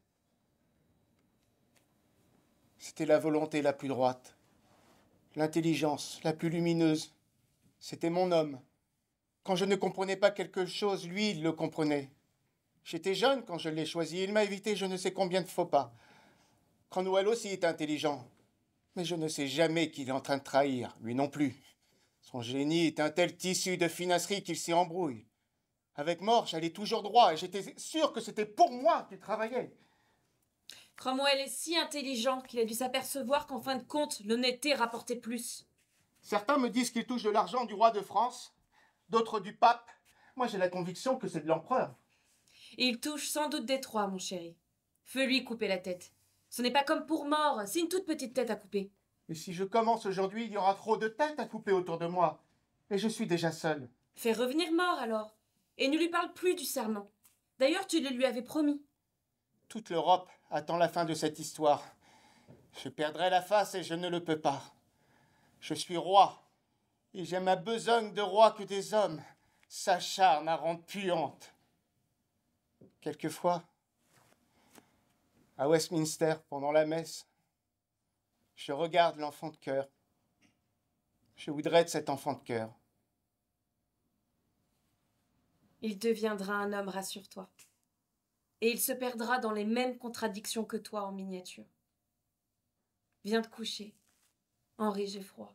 C'était la volonté la plus droite. L'intelligence la plus lumineuse. C'était mon homme. Quand je ne comprenais pas quelque chose, lui, il le comprenait. J'étais jeune quand je l'ai choisi. Il m'a évité je ne sais combien de faux pas. Cromwell aussi est intelligent. Mais je ne sais jamais qu'il est en train de trahir, lui non plus. Son génie est un tel tissu de finasserie qu'il s'y embrouille. Avec More, j'allais toujours droit et j'étais sûr que c'était pour moi qu'il travaillait. Cromwell est si intelligent qu'il a dû s'apercevoir qu'en fin de compte, l'honnêteté rapportait plus. Certains me disent qu'il touche de l'argent du roi de France, d'autres du pape. Moi, j'ai la conviction que c'est de l'empereur. Et il touche sans doute des trois, mon chéri. Fais-lui couper la tête. Ce n'est pas comme pour More, c'est une toute petite tête à couper. Et si je commence aujourd'hui, il y aura trop de têtes à couper autour de moi. Et je suis déjà seul. Fais revenir More, alors. Et ne lui parle plus du serment. D'ailleurs, tu le lui avais promis. Toute l'Europe attend la fin de cette histoire. Je perdrai la face et je ne le peux pas. Je suis roi. Et j'ai ma besogne de roi que des hommes s'acharnent à rendre puante. Quelquefois, à Westminster, pendant la messe, je regarde l'enfant de cœur. Je voudrais être cet enfant de cœur. Il deviendra un homme, rassure-toi. Et il se perdra dans les mêmes contradictions que toi en miniature. Viens te coucher. Henri, j'ai froid.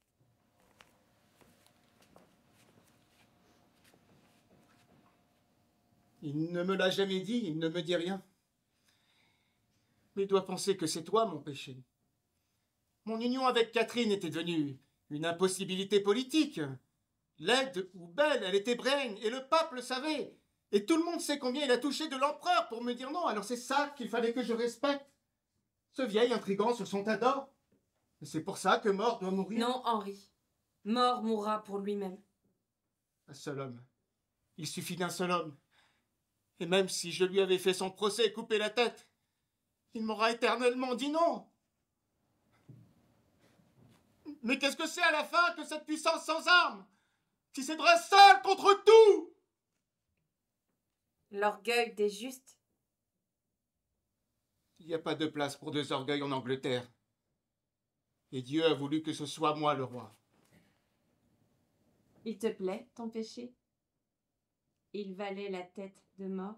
Il ne me l'a jamais dit, il ne me dit rien. Mais il doit penser que c'est toi mon péché. Mon union avec Catherine était devenue une impossibilité politique. Laide ou belle, elle était brègne, et le pape le savait. Et tout le monde sait combien il a touché de l'empereur pour me dire non. Alors c'est ça qu'il fallait que je respecte. Ce vieil intrigant sur son tas d'or. Et c'est pour ça que Mort doit mourir. Non, Henri. Mort mourra pour lui-même. Un seul homme. Il suffit d'un seul homme. Et même si je lui avais fait son procès et coupé la tête, il m'aura éternellement dit non. Mais qu'est-ce que c'est à la fin que cette puissance sans armes, qui se dresse seule contre tout? L'orgueil des justes. Il n'y a pas de place pour deux orgueils en Angleterre. Et Dieu a voulu que ce soit moi le roi. Il te plaît, ton péché? Il valait la tête de Mort?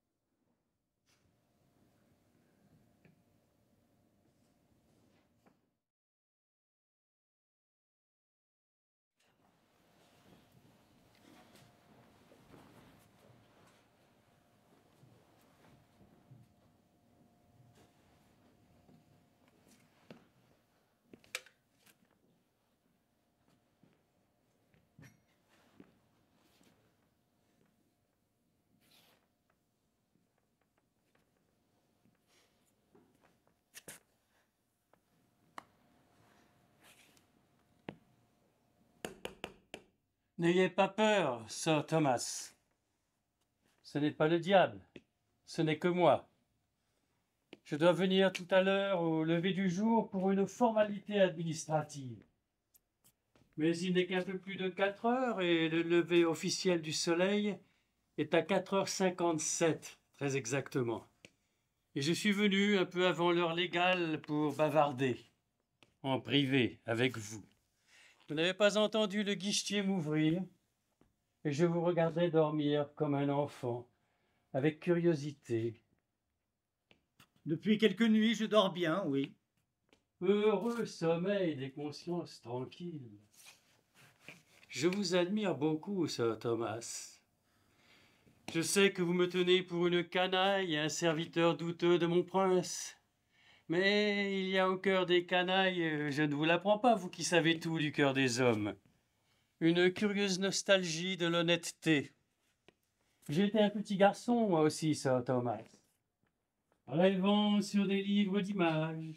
N'ayez pas peur, Sir Thomas. Ce n'est pas le diable, ce n'est que moi. Je dois venir tout à l'heure au lever du jour pour une formalité administrative. Mais il n'est qu'un peu plus de quatre heures et le lever officiel du soleil est à quatre heures cinquante-sept, très exactement. Et je suis venu un peu avant l'heure légale pour bavarder, en privé, avec vous. Vous n'avez pas entendu le guichetier m'ouvrir, et je vous regardais dormir comme un enfant, avec curiosité. Depuis quelques nuits, je dors bien, oui. Heureux sommeil des consciences tranquilles. Je vous admire beaucoup, Sir Thomas. Je sais que vous me tenez pour une canaille et un serviteur douteux de mon prince. Mais il y a au cœur des canailles, je ne vous l'apprends pas, vous qui savez tout du cœur des hommes, une curieuse nostalgie de l'honnêteté. J'étais un petit garçon, moi aussi, Sir Thomas, rêvant sur des livres d'images.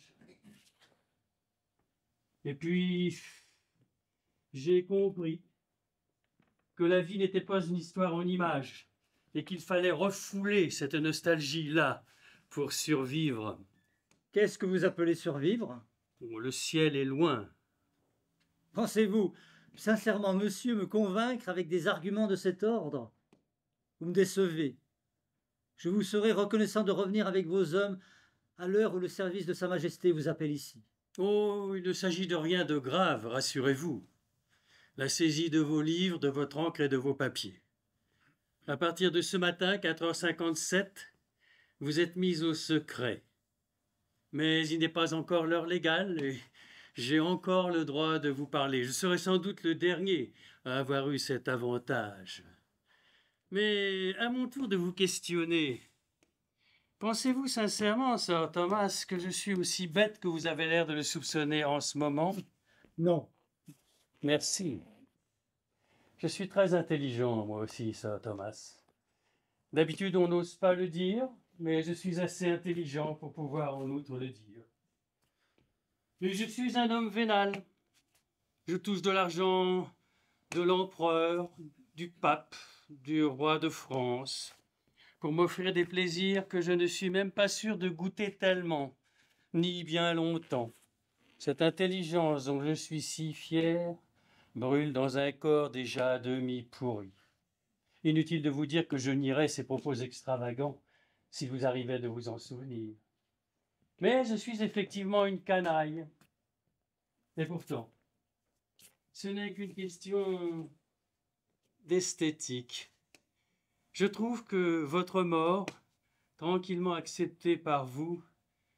Et puis, j'ai compris que la vie n'était pas une histoire en images, et qu'il fallait refouler cette nostalgie-là pour survivre. Qu'est-ce que vous appelez survivre? Oh, le ciel est loin. Pensez-vous sincèrement, monsieur, me convaincre avec des arguments de cet ordre? Vous me décevez. Je vous serai reconnaissant de revenir avec vos hommes à l'heure où le service de Sa Majesté vous appelle ici. Oh, il ne s'agit de rien de grave, rassurez-vous. La saisie de vos livres, de votre encre et de vos papiers. À partir de ce matin, quatre heures cinquante-sept, vous êtes mis au secret. Mais il n'est pas encore l'heure légale et j'ai encore le droit de vous parler. Je serai sans doute le dernier à avoir eu cet avantage. Mais à mon tour de vous questionner, pensez-vous sincèrement, Sir Thomas, que je suis aussi bête que vous avez l'air de le soupçonner en ce moment? Non. Merci. Je suis très intelligent, moi aussi, Sir Thomas. D'habitude, on n'ose pas le dire, mais je suis assez intelligent pour pouvoir en outre le dire. Mais je suis un homme vénal. Je touche de l'argent de l'empereur, du pape, du roi de France, pour m'offrir des plaisirs que je ne suis même pas sûr de goûter tellement, ni bien longtemps. Cette intelligence dont je suis si fier brûle dans un corps déjà à demi pourri. Inutile de vous dire que je nierais ces propos extravagants si vous arrivait de vous en souvenir. Mais je suis effectivement une canaille. Et pourtant, ce n'est qu'une question d'esthétique. Je trouve que votre mort, tranquillement acceptée par vous,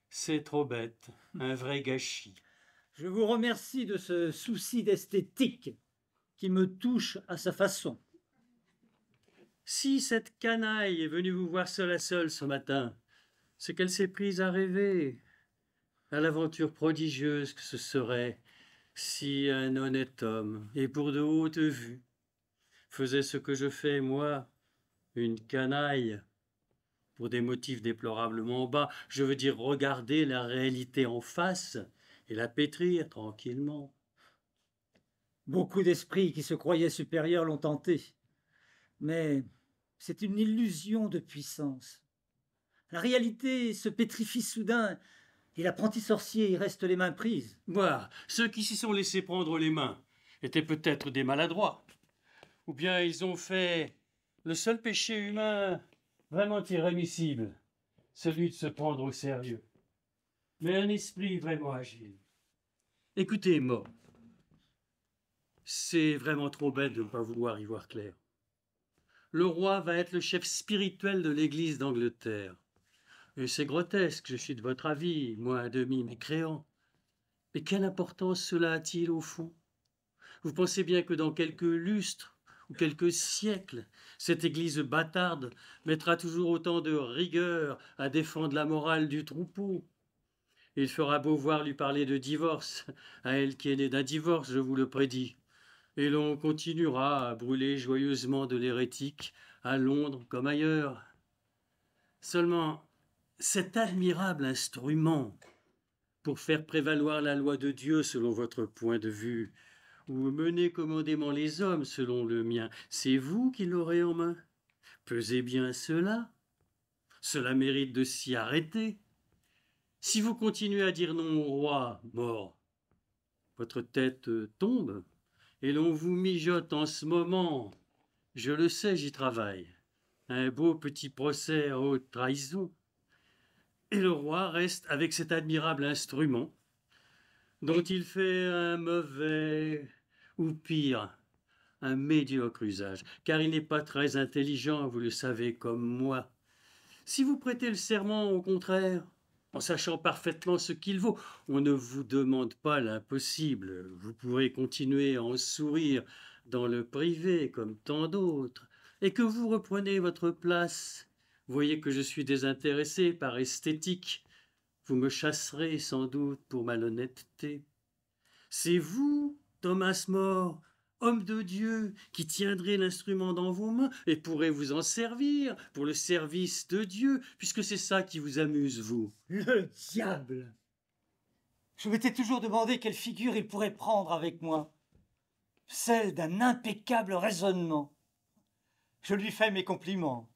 C'est trop bête, un vrai gâchis. Je vous remercie de ce souci d'esthétique qui me touche à sa façon. Si cette canaille est venue vous voir seule à seule ce matin, c'est qu'elle s'est prise à rêver, à l'aventure prodigieuse que ce serait si un honnête homme, et pour de hautes vues, faisait ce que je fais, moi, une canaille. Pour des motifs déplorablement bas, je veux dire regarder la réalité en face et la pétrir tranquillement. Beaucoup d'esprits qui se croyaient supérieurs l'ont tenté, mais c'est une illusion de puissance. La réalité se pétrifie soudain et l'apprenti sorcier y reste les mains prises. Voilà, ceux qui s'y sont laissés prendre les mains étaient peut-être des maladroits, ou bien ils ont fait le seul péché humain vraiment irrémissible, celui de se prendre au sérieux. Mais un esprit vraiment agile. Écoutez, Mo, c'est vraiment trop bête de ne pas vouloir y voir clair. Le roi va être le chef spirituel de l'Église d'Angleterre. Et c'est grotesque, je suis de votre avis, moi un demi-mécréant. Mais quelle importance cela a-t-il au fond? Vous pensez bien que dans quelques lustres ou quelques siècles, cette Église bâtarde mettra toujours autant de rigueur à défendre la morale du troupeau. Il fera beau voir lui parler de divorce, à elle qui est née d'un divorce, je vous le prédis. Et l'on continuera à brûler joyeusement de l'hérétique, à Londres comme ailleurs. Seulement, cet admirable instrument pour faire prévaloir la loi de Dieu selon votre point de vue, ou mener commodément les hommes selon le mien, c'est vous qui l'aurez en main. Pesez bien cela. Cela mérite de s'y arrêter. Si vous continuez à dire non au roi mort, votre tête tombe, et l'on vous mijote en ce moment, je le sais, j'y travaille, un beau petit procès à haute trahison. Et le roi reste avec cet admirable instrument, dont il fait un mauvais, ou pire, un médiocre usage, car il n'est pas très intelligent, vous le savez comme moi. Si vous prêtez le serment, au contraire, en sachant parfaitement ce qu'il vaut, on ne vous demande pas l'impossible. Vous pourrez continuer à en sourire dans le privé, comme tant d'autres, et que vous reprenez votre place. Voyez que je suis désintéressé par esthétique. Vous me chasserez sans doute pour malhonnêteté. C'est vous, Thomas More, homme de Dieu, qui tiendrez l'instrument dans vos mains et pourrez vous en servir pour le service de Dieu, puisque c'est ça qui vous amuse, vous. Le diable! Je m'étais toujours demandé quelle figure il pourrait prendre avec moi. Celle d'un impeccable raisonnement. Je lui fais mes compliments.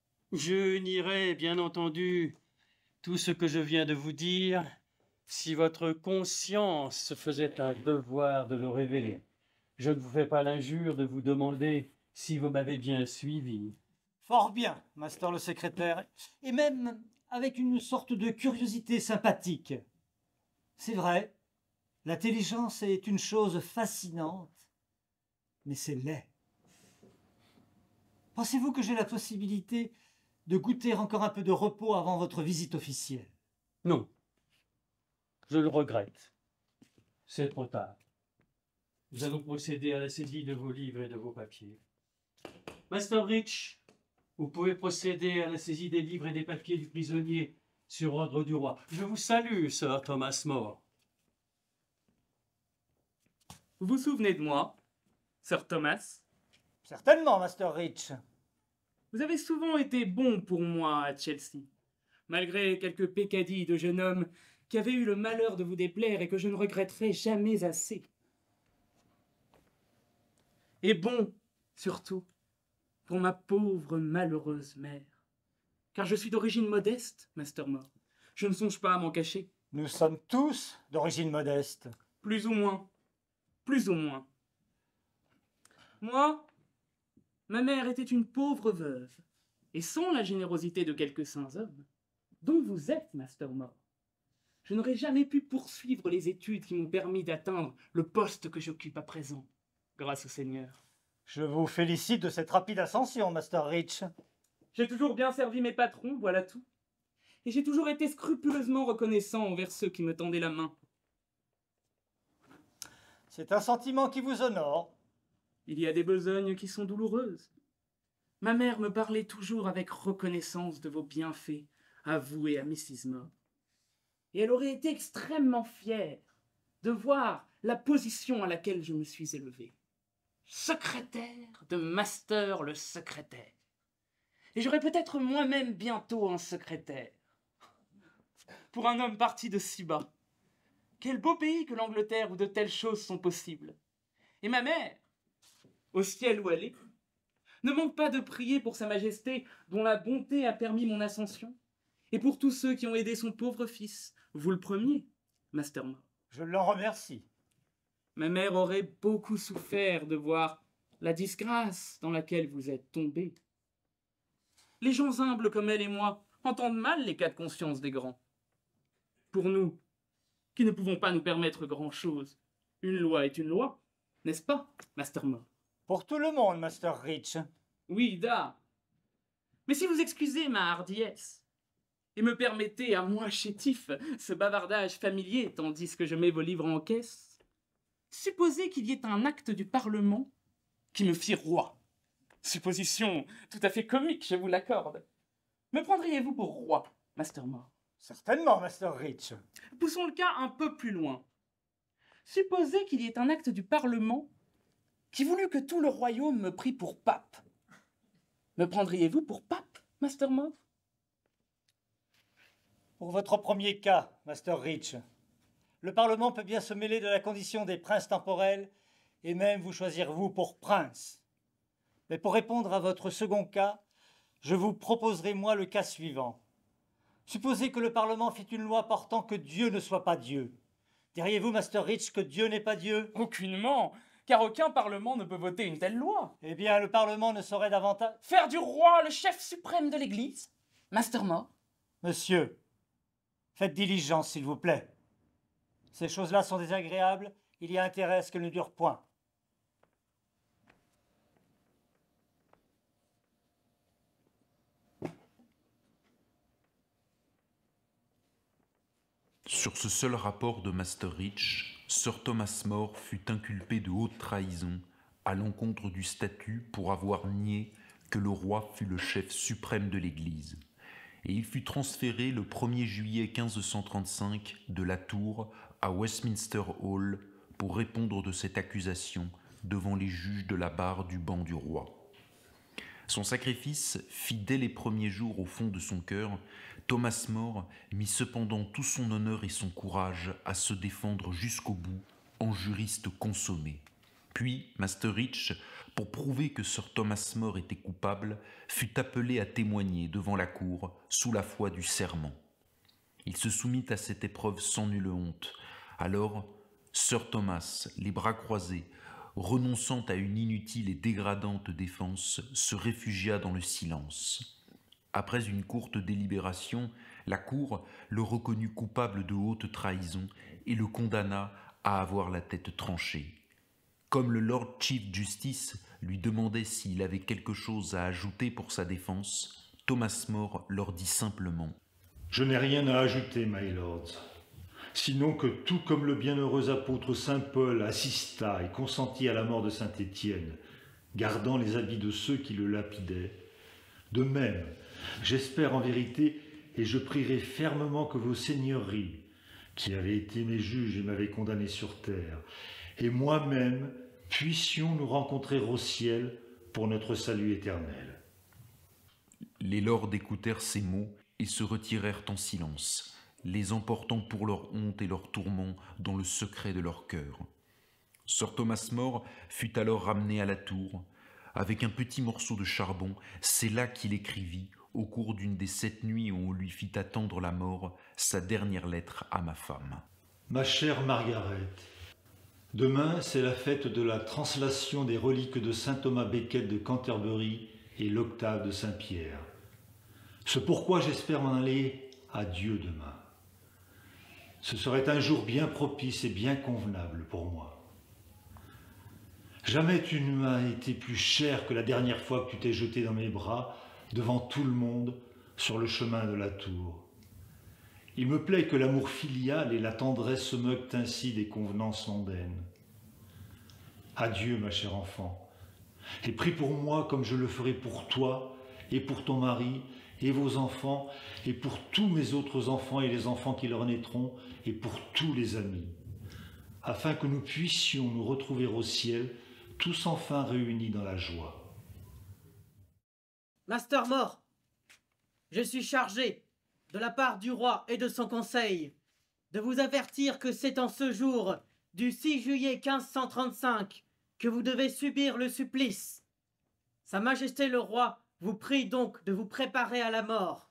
Je nierai, bien entendu, tout ce que je viens de vous dire, si votre conscience se faisait un devoir de le révéler. Je ne vous fais pas l'injure de vous demander si vous m'avez bien suivi. Fort bien, master le secrétaire, et même avec une sorte de curiosité sympathique. C'est vrai, l'intelligence est une chose fascinante, mais c'est laid. Pensez-vous que j'ai la possibilité de goûter encore un peu de repos avant votre visite officielle? Non, je le regrette. C'est trop tard. Nous allons procéder à la saisie de vos livres et de vos papiers. Master Rich, vous pouvez procéder à la saisie des livres et des papiers du prisonnier sur ordre du roi. Je vous salue, Sir Thomas More. Vous vous souvenez de moi, Sir Thomas? Certainement, Master Rich. Vous avez souvent été bon pour moi à Chelsea, malgré quelques peccadilles de jeune homme qui avaient eu le malheur de vous déplaire et que je ne regretterai jamais assez. Et bon, surtout, pour ma pauvre malheureuse mère. Car je suis d'origine modeste, Master More. Je ne songe pas à m'en cacher. Nous sommes tous d'origine modeste. Plus ou moins. Plus ou moins. Moi, ma mère était une pauvre veuve, et sans la générosité de quelques saints hommes, dont vous êtes, Master More, je n'aurais jamais pu poursuivre les études qui m'ont permis d'atteindre le poste que j'occupe à présent, grâce au Seigneur. Je vous félicite de cette rapide ascension, Master Rich. J'ai toujours bien servi mes patrons, voilà tout. et j'ai toujours été scrupuleusement reconnaissant envers ceux qui me tendaient la main. C'est un sentiment qui vous honore. Il y a des besognes qui sont douloureuses. Ma mère me parlait toujours avec reconnaissance de vos bienfaits, à vous et à missus More. Et elle aurait été extrêmement fière de voir la position à laquelle je me suis élevé. Secrétaire de Master le secrétaire. Et j'aurai peut-être moi-même bientôt un secrétaire. Pour un homme parti de si bas. Quel beau pays que l'Angleterre où de telles choses sont possibles. Et ma mère, au ciel où elle est, ne manque pas de prier pour Sa Majesté dont la bonté a permis mon ascension, et pour tous ceux qui ont aidé son pauvre fils, vous le premier, Master More. Je l'en remercie. Ma mère aurait beaucoup souffert de voir la disgrâce dans laquelle vous êtes tombé. Les gens humbles comme elle et moi entendent mal les cas de conscience des grands. Pour nous, qui ne pouvons pas nous permettre grand-chose, une loi est une loi, n'est-ce pas, Master More? Pour tout le monde, Master Rich. Oui, da. Mais si vous excusez ma hardiesse, et me permettez à moi, chétif, ce bavardage familier tandis que je mets vos livres en caisse, supposez qu'il y ait un acte du Parlement qui me fit roi. Supposition tout à fait comique, je vous l'accorde. Me prendriez-vous pour roi, Master More? Certainement, Master Rich. Poussons le cas un peu plus loin. Supposez qu'il y ait un acte du Parlement qui voulut que tout le royaume me prît pour pape. Me prendriez-vous pour pape, Master More? Pour votre premier cas, Master Rich, le Parlement peut bien se mêler de la condition des princes temporels et même vous choisir vous pour prince. Mais pour répondre à votre second cas, je vous proposerai moi le cas suivant. Supposez que le Parlement fit une loi portant que Dieu ne soit pas Dieu. Diriez-vous, Master Rich, que Dieu n'est pas Dieu? Aucunement, car aucun Parlement ne peut voter une telle loi. Eh bien, le Parlement ne saurait davantage... Faire du roi le chef suprême de l'Église, Master More? Monsieur, faites diligence, s'il vous plaît. Ces choses-là sont désagréables, il y a intérêt à ce qu'elles ne durent point. Sur ce seul rapport de Master Rich, Sir Thomas More fut inculpé de haute trahison à l'encontre du statut pour avoir nié que le roi fût le chef suprême de l'Église. Et il fut transféré le premier juillet quinze cent trente-cinq de la Tour à Westminster Hall pour répondre de cette accusation devant les juges de la barre du banc du roi. Son sacrifice fit dès les premiers jours au fond de son cœur. Thomas More mit cependant tout son honneur et son courage à se défendre jusqu'au bout en juriste consommé. Puis Master Rich, pour prouver que Sir Thomas More était coupable, fut appelé à témoigner devant la cour sous la foi du serment. Il se soumit à cette épreuve sans nulle honte. Alors, Sir Thomas, les bras croisés, renonçant à une inutile et dégradante défense, se réfugia dans le silence. Après une courte délibération, la cour le reconnut coupable de haute trahison et le condamna à avoir la tête tranchée. Comme le Lord Chief Justice lui demandait s'il avait quelque chose à ajouter pour sa défense, Thomas More leur dit simplement « Je n'ai rien à ajouter, my lords, sinon que tout comme le bienheureux apôtre saint Paul assista et consentit à la mort de saint Étienne, gardant les habits de ceux qui le lapidaient, de même, j'espère en vérité, et je prierai fermement que vos seigneuries, qui avez été mes juges et m'avez condamné sur terre, et moi-même puissions nous rencontrer au ciel pour notre salut éternel. » Les lords écoutèrent ces mots et se retirèrent en silence, les emportant pour leur honte et leur tourment dans le secret de leur cœur. Sir Thomas More fut alors ramené à la tour. Avec un petit morceau de charbon, c'est là qu'il écrivit, au cours d'une des sept nuits où on lui fit attendre la mort, sa dernière lettre à ma femme. Ma chère Margaret, demain c'est la fête de la translation des reliques de saint Thomas Becket de Canterbury et l'octave de Saint-Pierre. C'est pourquoi j'espère m'en aller à Dieu demain. Ce serait un jour bien propice et bien convenable pour moi. Jamais tu ne m'as été plus cher que la dernière fois que tu t'es jeté dans mes bras, devant tout le monde, sur le chemin de la tour. Il me plaît que l'amour filial et la tendresse se moquent ainsi des convenances mondaines. Adieu, ma chère enfant, et prie pour moi comme je le ferai pour toi, et pour ton mari, et vos enfants, et pour tous mes autres enfants et les enfants qui leur naîtront, et pour tous les amis, afin que nous puissions nous retrouver au ciel, tous enfin réunis dans la joie. Master More, je suis chargé, de la part du roi et de son conseil, de vous avertir que c'est en ce jour du six juillet quinze cent trente-cinq que vous devez subir le supplice. Sa Majesté le roi vous prie donc de vous préparer à la mort.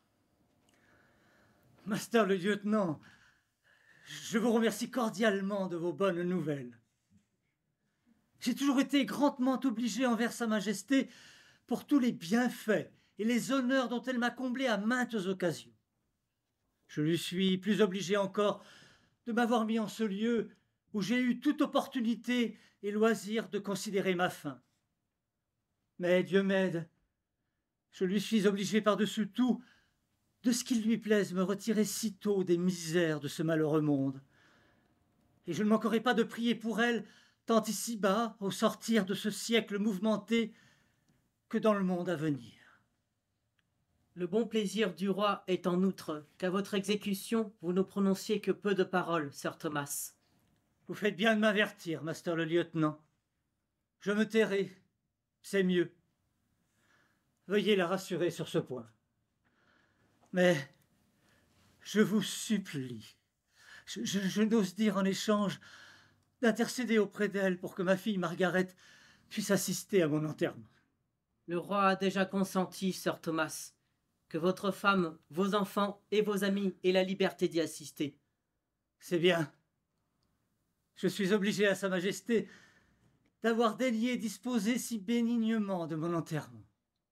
Master le lieutenant, je vous remercie cordialement de vos bonnes nouvelles. J'ai toujours été grandement obligé envers Sa Majesté pour tous les bienfaits et les honneurs dont elle m'a comblé à maintes occasions. Je lui suis plus obligé encore de m'avoir mis en ce lieu où j'ai eu toute opportunité et loisir de considérer ma fin. Mais Dieu m'aide, je lui suis obligé par-dessus tout de ce qu'il lui plaise me retirer si tôt des misères de ce malheureux monde. Et je ne manquerai pas de prier pour elle, tant ici-bas, au sortir de ce siècle mouvementé, que dans le monde à venir. Le bon plaisir du roi est en outre qu'à votre exécution, vous ne prononciez que peu de paroles, Sir Thomas. Vous faites bien de m'avertir, Master le lieutenant. Je me tairai, c'est mieux. Veuillez la rassurer sur ce point. Mais je vous supplie, je, je, je n'ose dire en échange, d'intercéder auprès d'elle pour que ma fille Margaret puisse assister à mon enterrement. Le roi a déjà consenti, Sir Thomas, que votre femme, vos enfants et vos amis aient la liberté d'y assister. C'est bien. Je suis obligé à Sa Majesté d'avoir daigné disposer si bénignement de mon enterrement.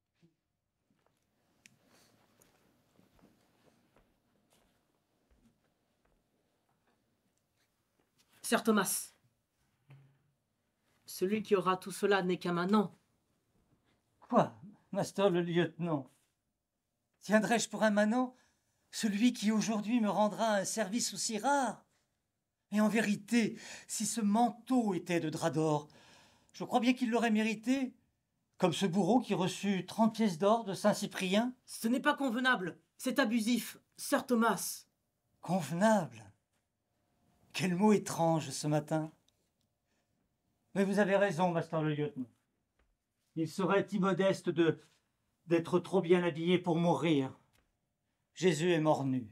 Sir Thomas, celui qui aura tout cela n'est qu'un manant. Quoi, Master le lieutenant? Tiendrais-je pour un manant celui qui aujourd'hui me rendra un service aussi rare? Et en vérité, si ce manteau était de drap d'or, je crois bien qu'il l'aurait mérité, comme ce bourreau qui reçut trente pièces d'or de Saint-Cyprien. Ce n'est pas convenable, c'est abusif, Sir Thomas. Convenable? Quel mot étrange ce matin. Mais vous avez raison, Master le lieutenant. Il serait immodeste de d'être trop bien habillé pour mourir. Jésus est mort nu.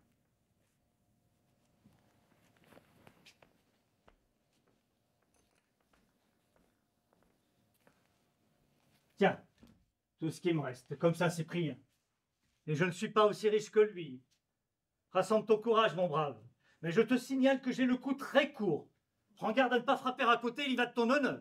Tiens, tout ce qui me reste, comme ça, Cyprien. Et je ne suis pas aussi riche que lui. Rassemble ton courage, mon brave. Mais je te signale que j'ai le cou très court. Prends garde à ne pas frapper à côté, il y va de ton honneur.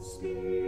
Spirit.